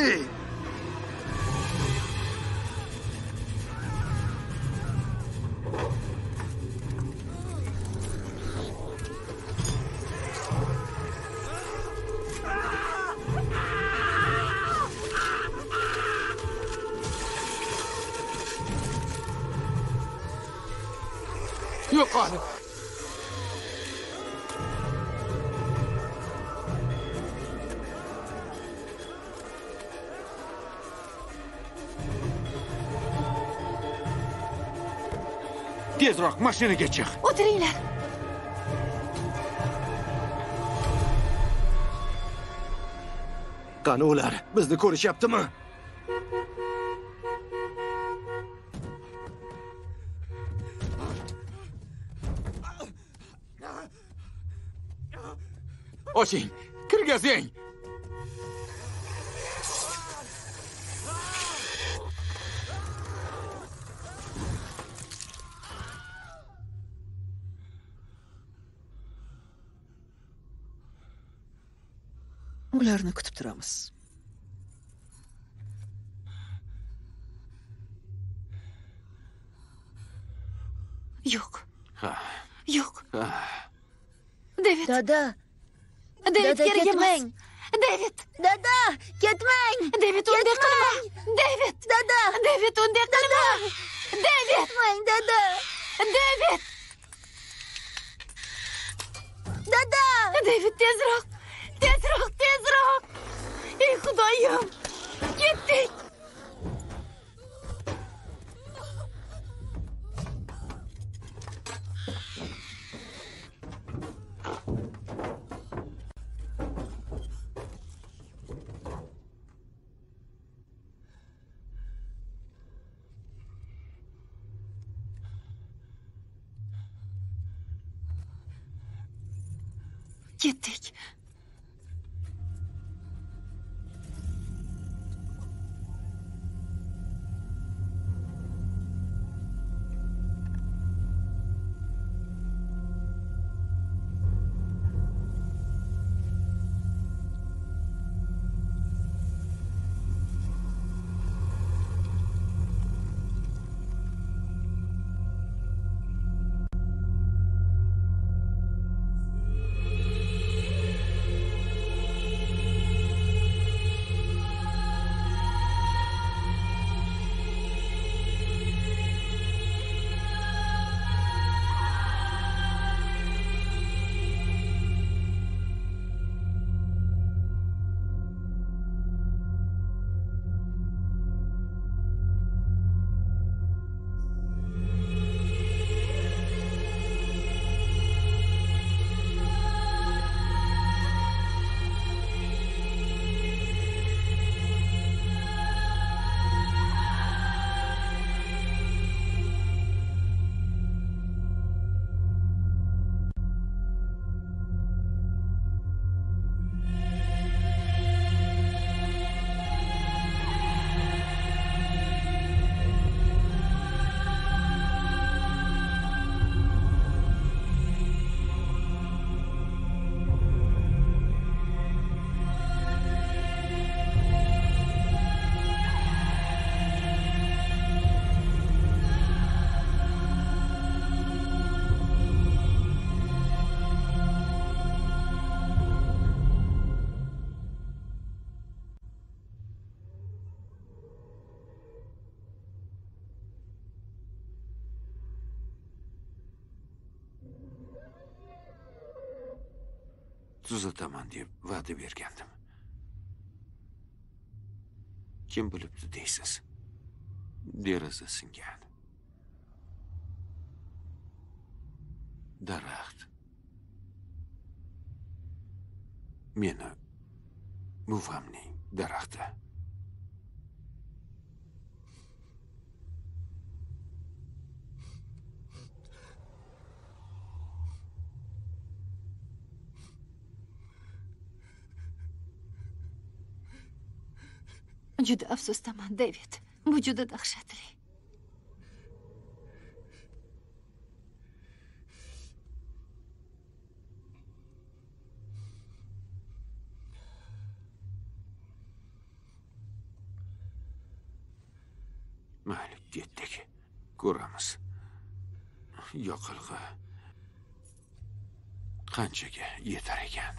S4: Yo'qol.
S3: Tezroq mashinaga chiq.
S5: O'tiringlar.
S7: Qani ular bizni ko'rishyaptimi?
S4: Oching, kirgazing.
S1: Ularni kutib turamiz.
S5: Yo'q.
S3: Ha.
S5: Yo'q.
S3: Ha.
S5: David,
S2: Dada,
S5: David
S2: dada,
S5: kerak emas.
S2: ketmang.
S5: David,
S2: Dada, ketmang.
S5: David unday qilma. David,
S2: Dada,
S5: David unday qilma. David,
S2: ketmang, dada.
S5: David,
S2: Dada.
S5: David tezroq. Tezroq, tezroq. Ey Xudoyim. Ketdik. Ketdik.
S3: tuzataman deb va'da bergandim. Kim bilibdi deysiz? Deraza singan. Daraxt. Meni buvamning daraxti.
S5: Juda afsusdaman, David. Bu juda dahshatli.
S3: Mayli, ketdik. Ko'ramiz. Yoqilg'i qanchaga yetar ekan?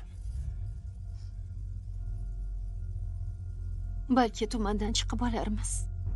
S5: Balki tumandan chiqib olarmiz.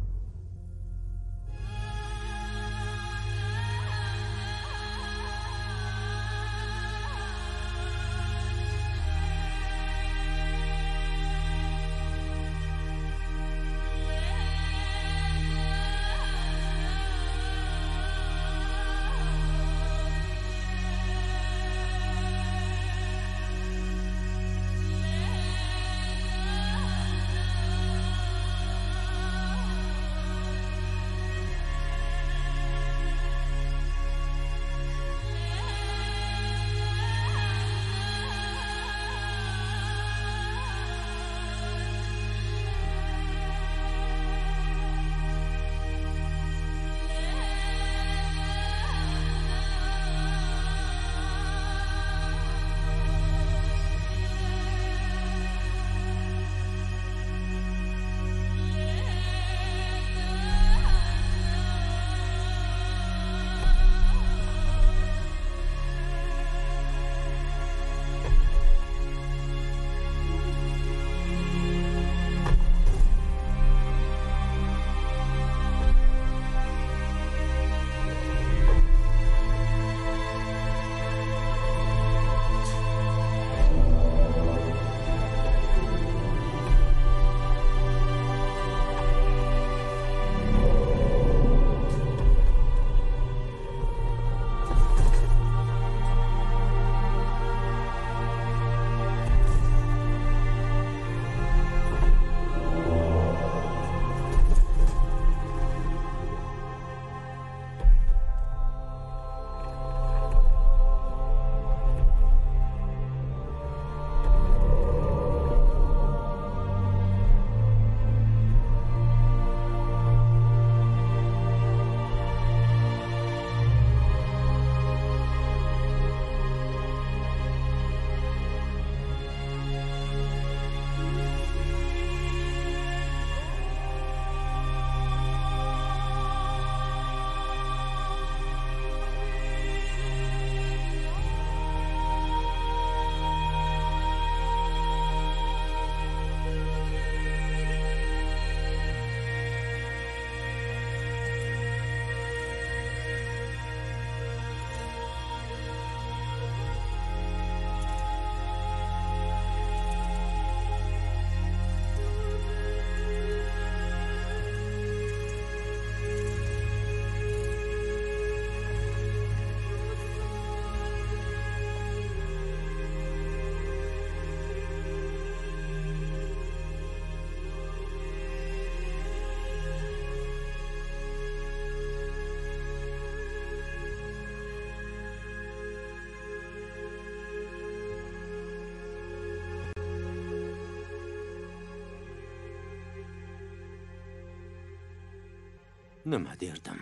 S7: Nima derdim?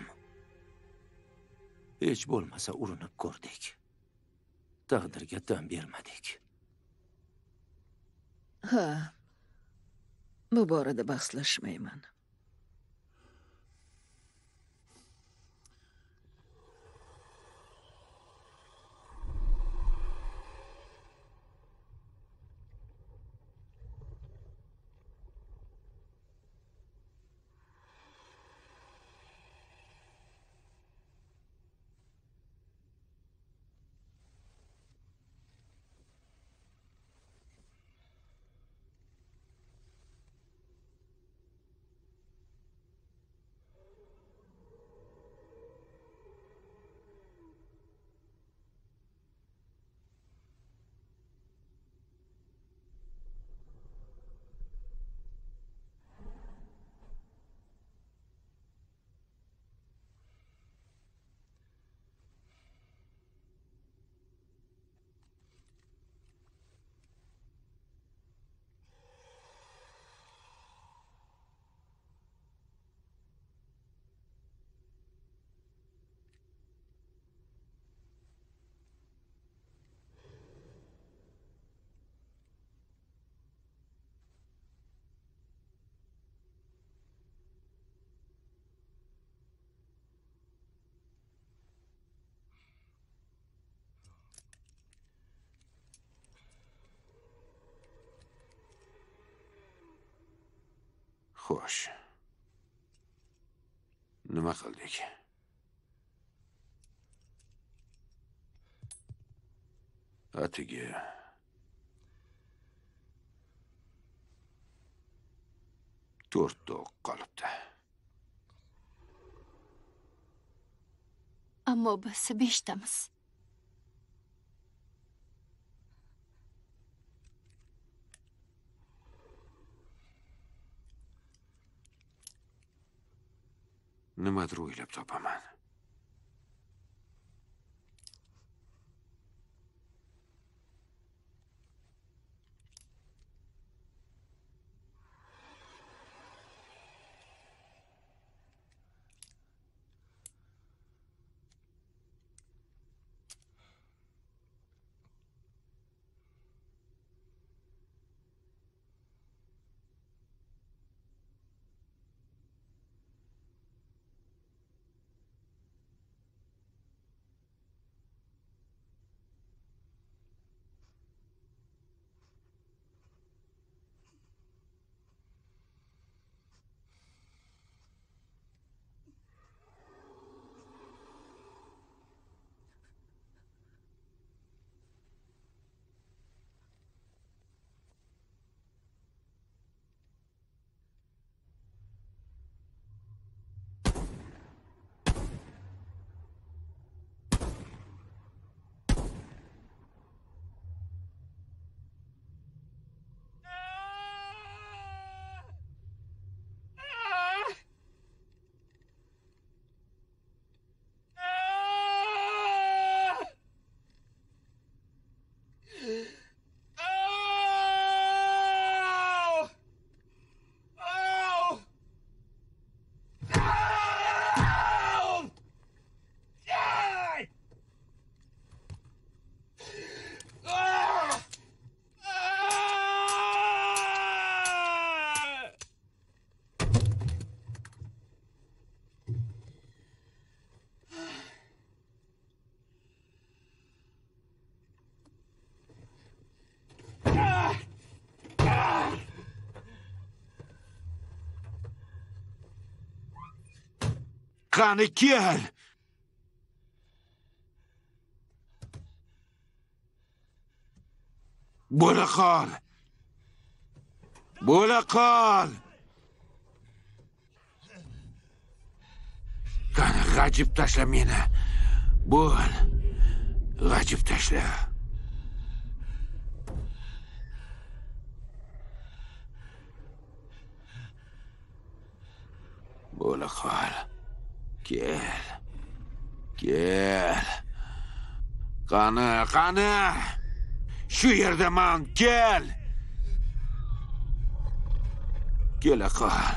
S7: Hech bo'lmasa urinib ko'rdik. Taqdirga tan bermadik.
S1: Ha. Bu borada bahslashmayman.
S3: Xo'sh. Nima qildik? Atigi to'rtta o'q qolibdi.
S5: Ammo biz beshtamiz.
S3: Nimadir o'ylab topaman. Qani kel. Bo'la qol. Bo'la qol. Qani g'ajib tashla meni. Bo'l. G'ajib tashla. Bo'la qol. Kel. Kel. Qani, qani. Shu yerdaman, kel. Kela qol.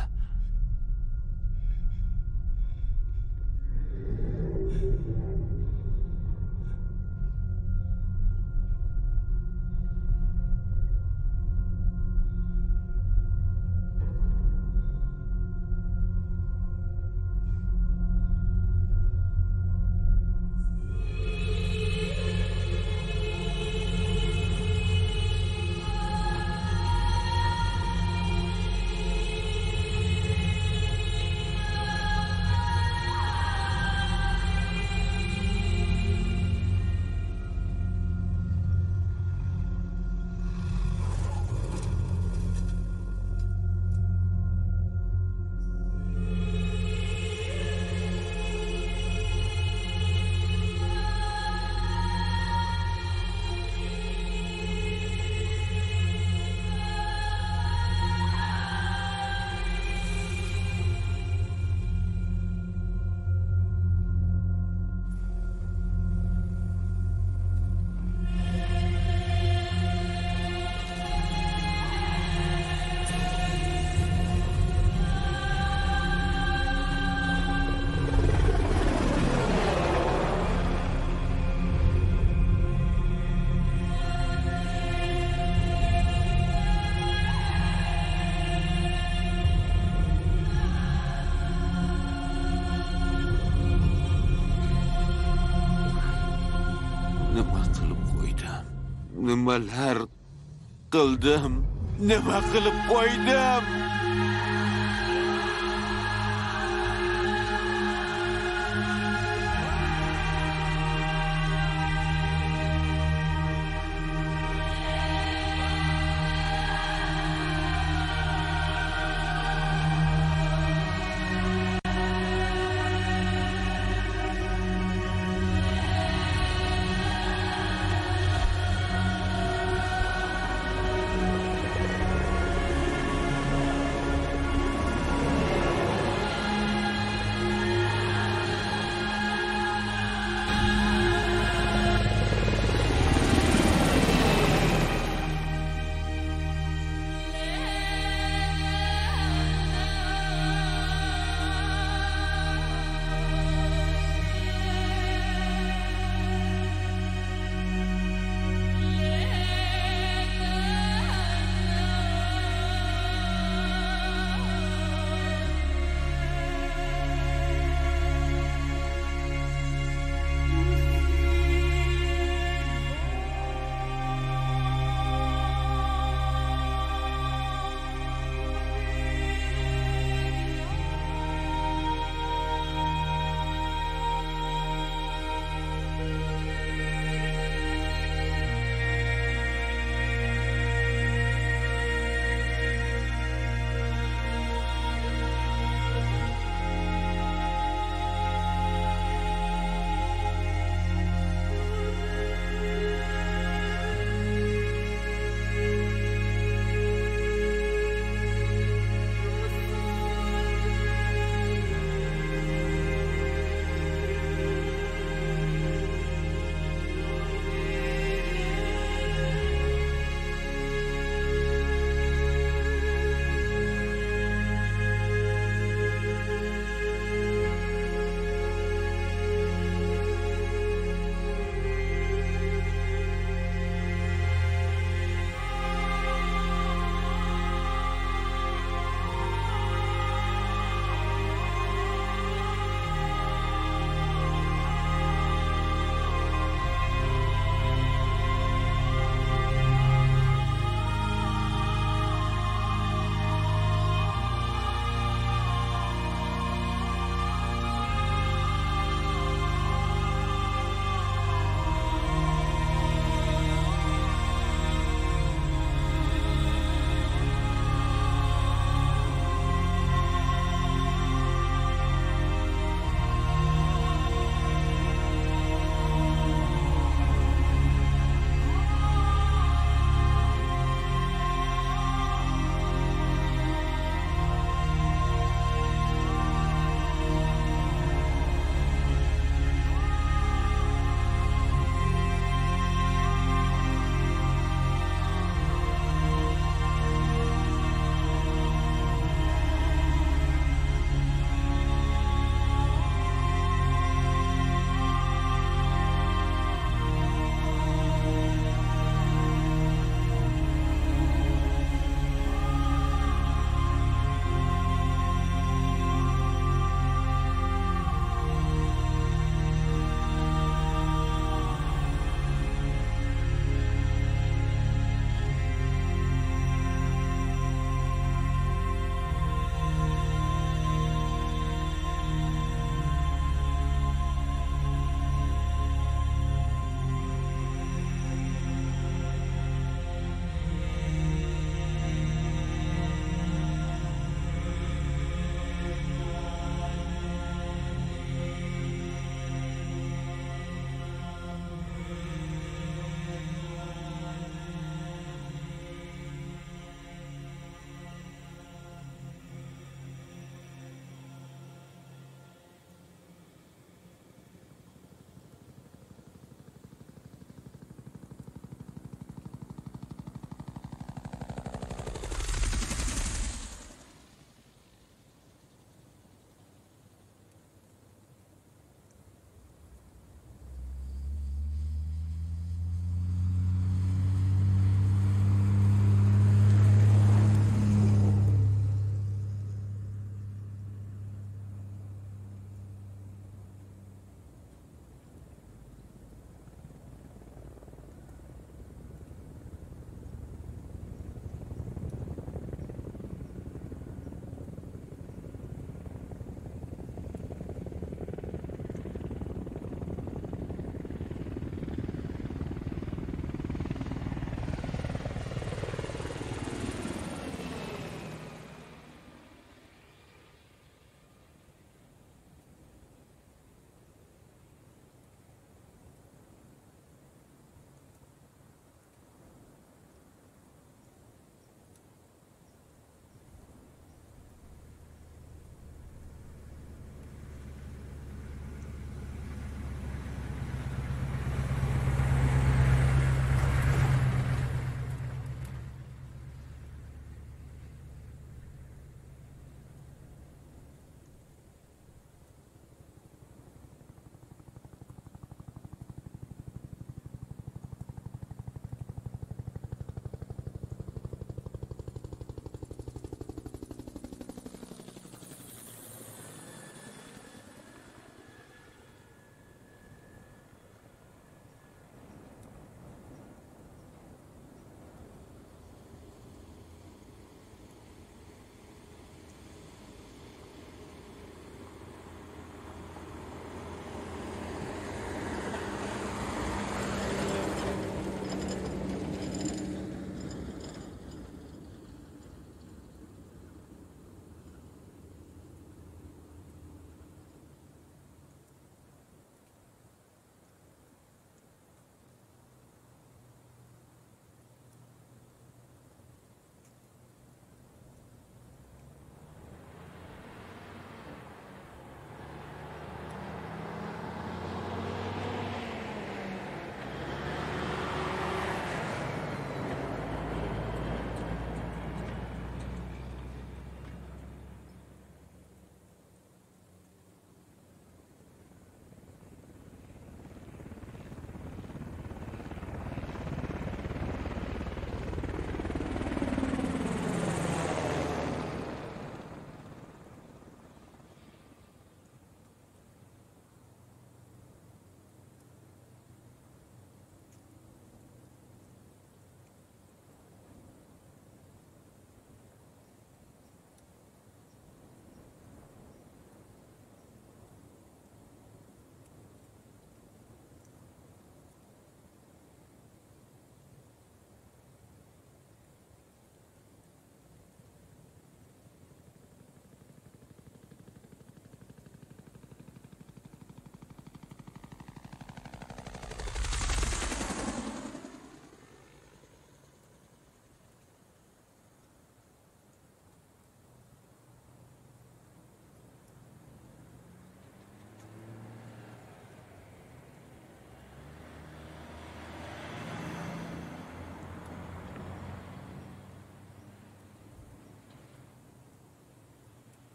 S3: Nimalar qildim? Nima qilib qo'ydim?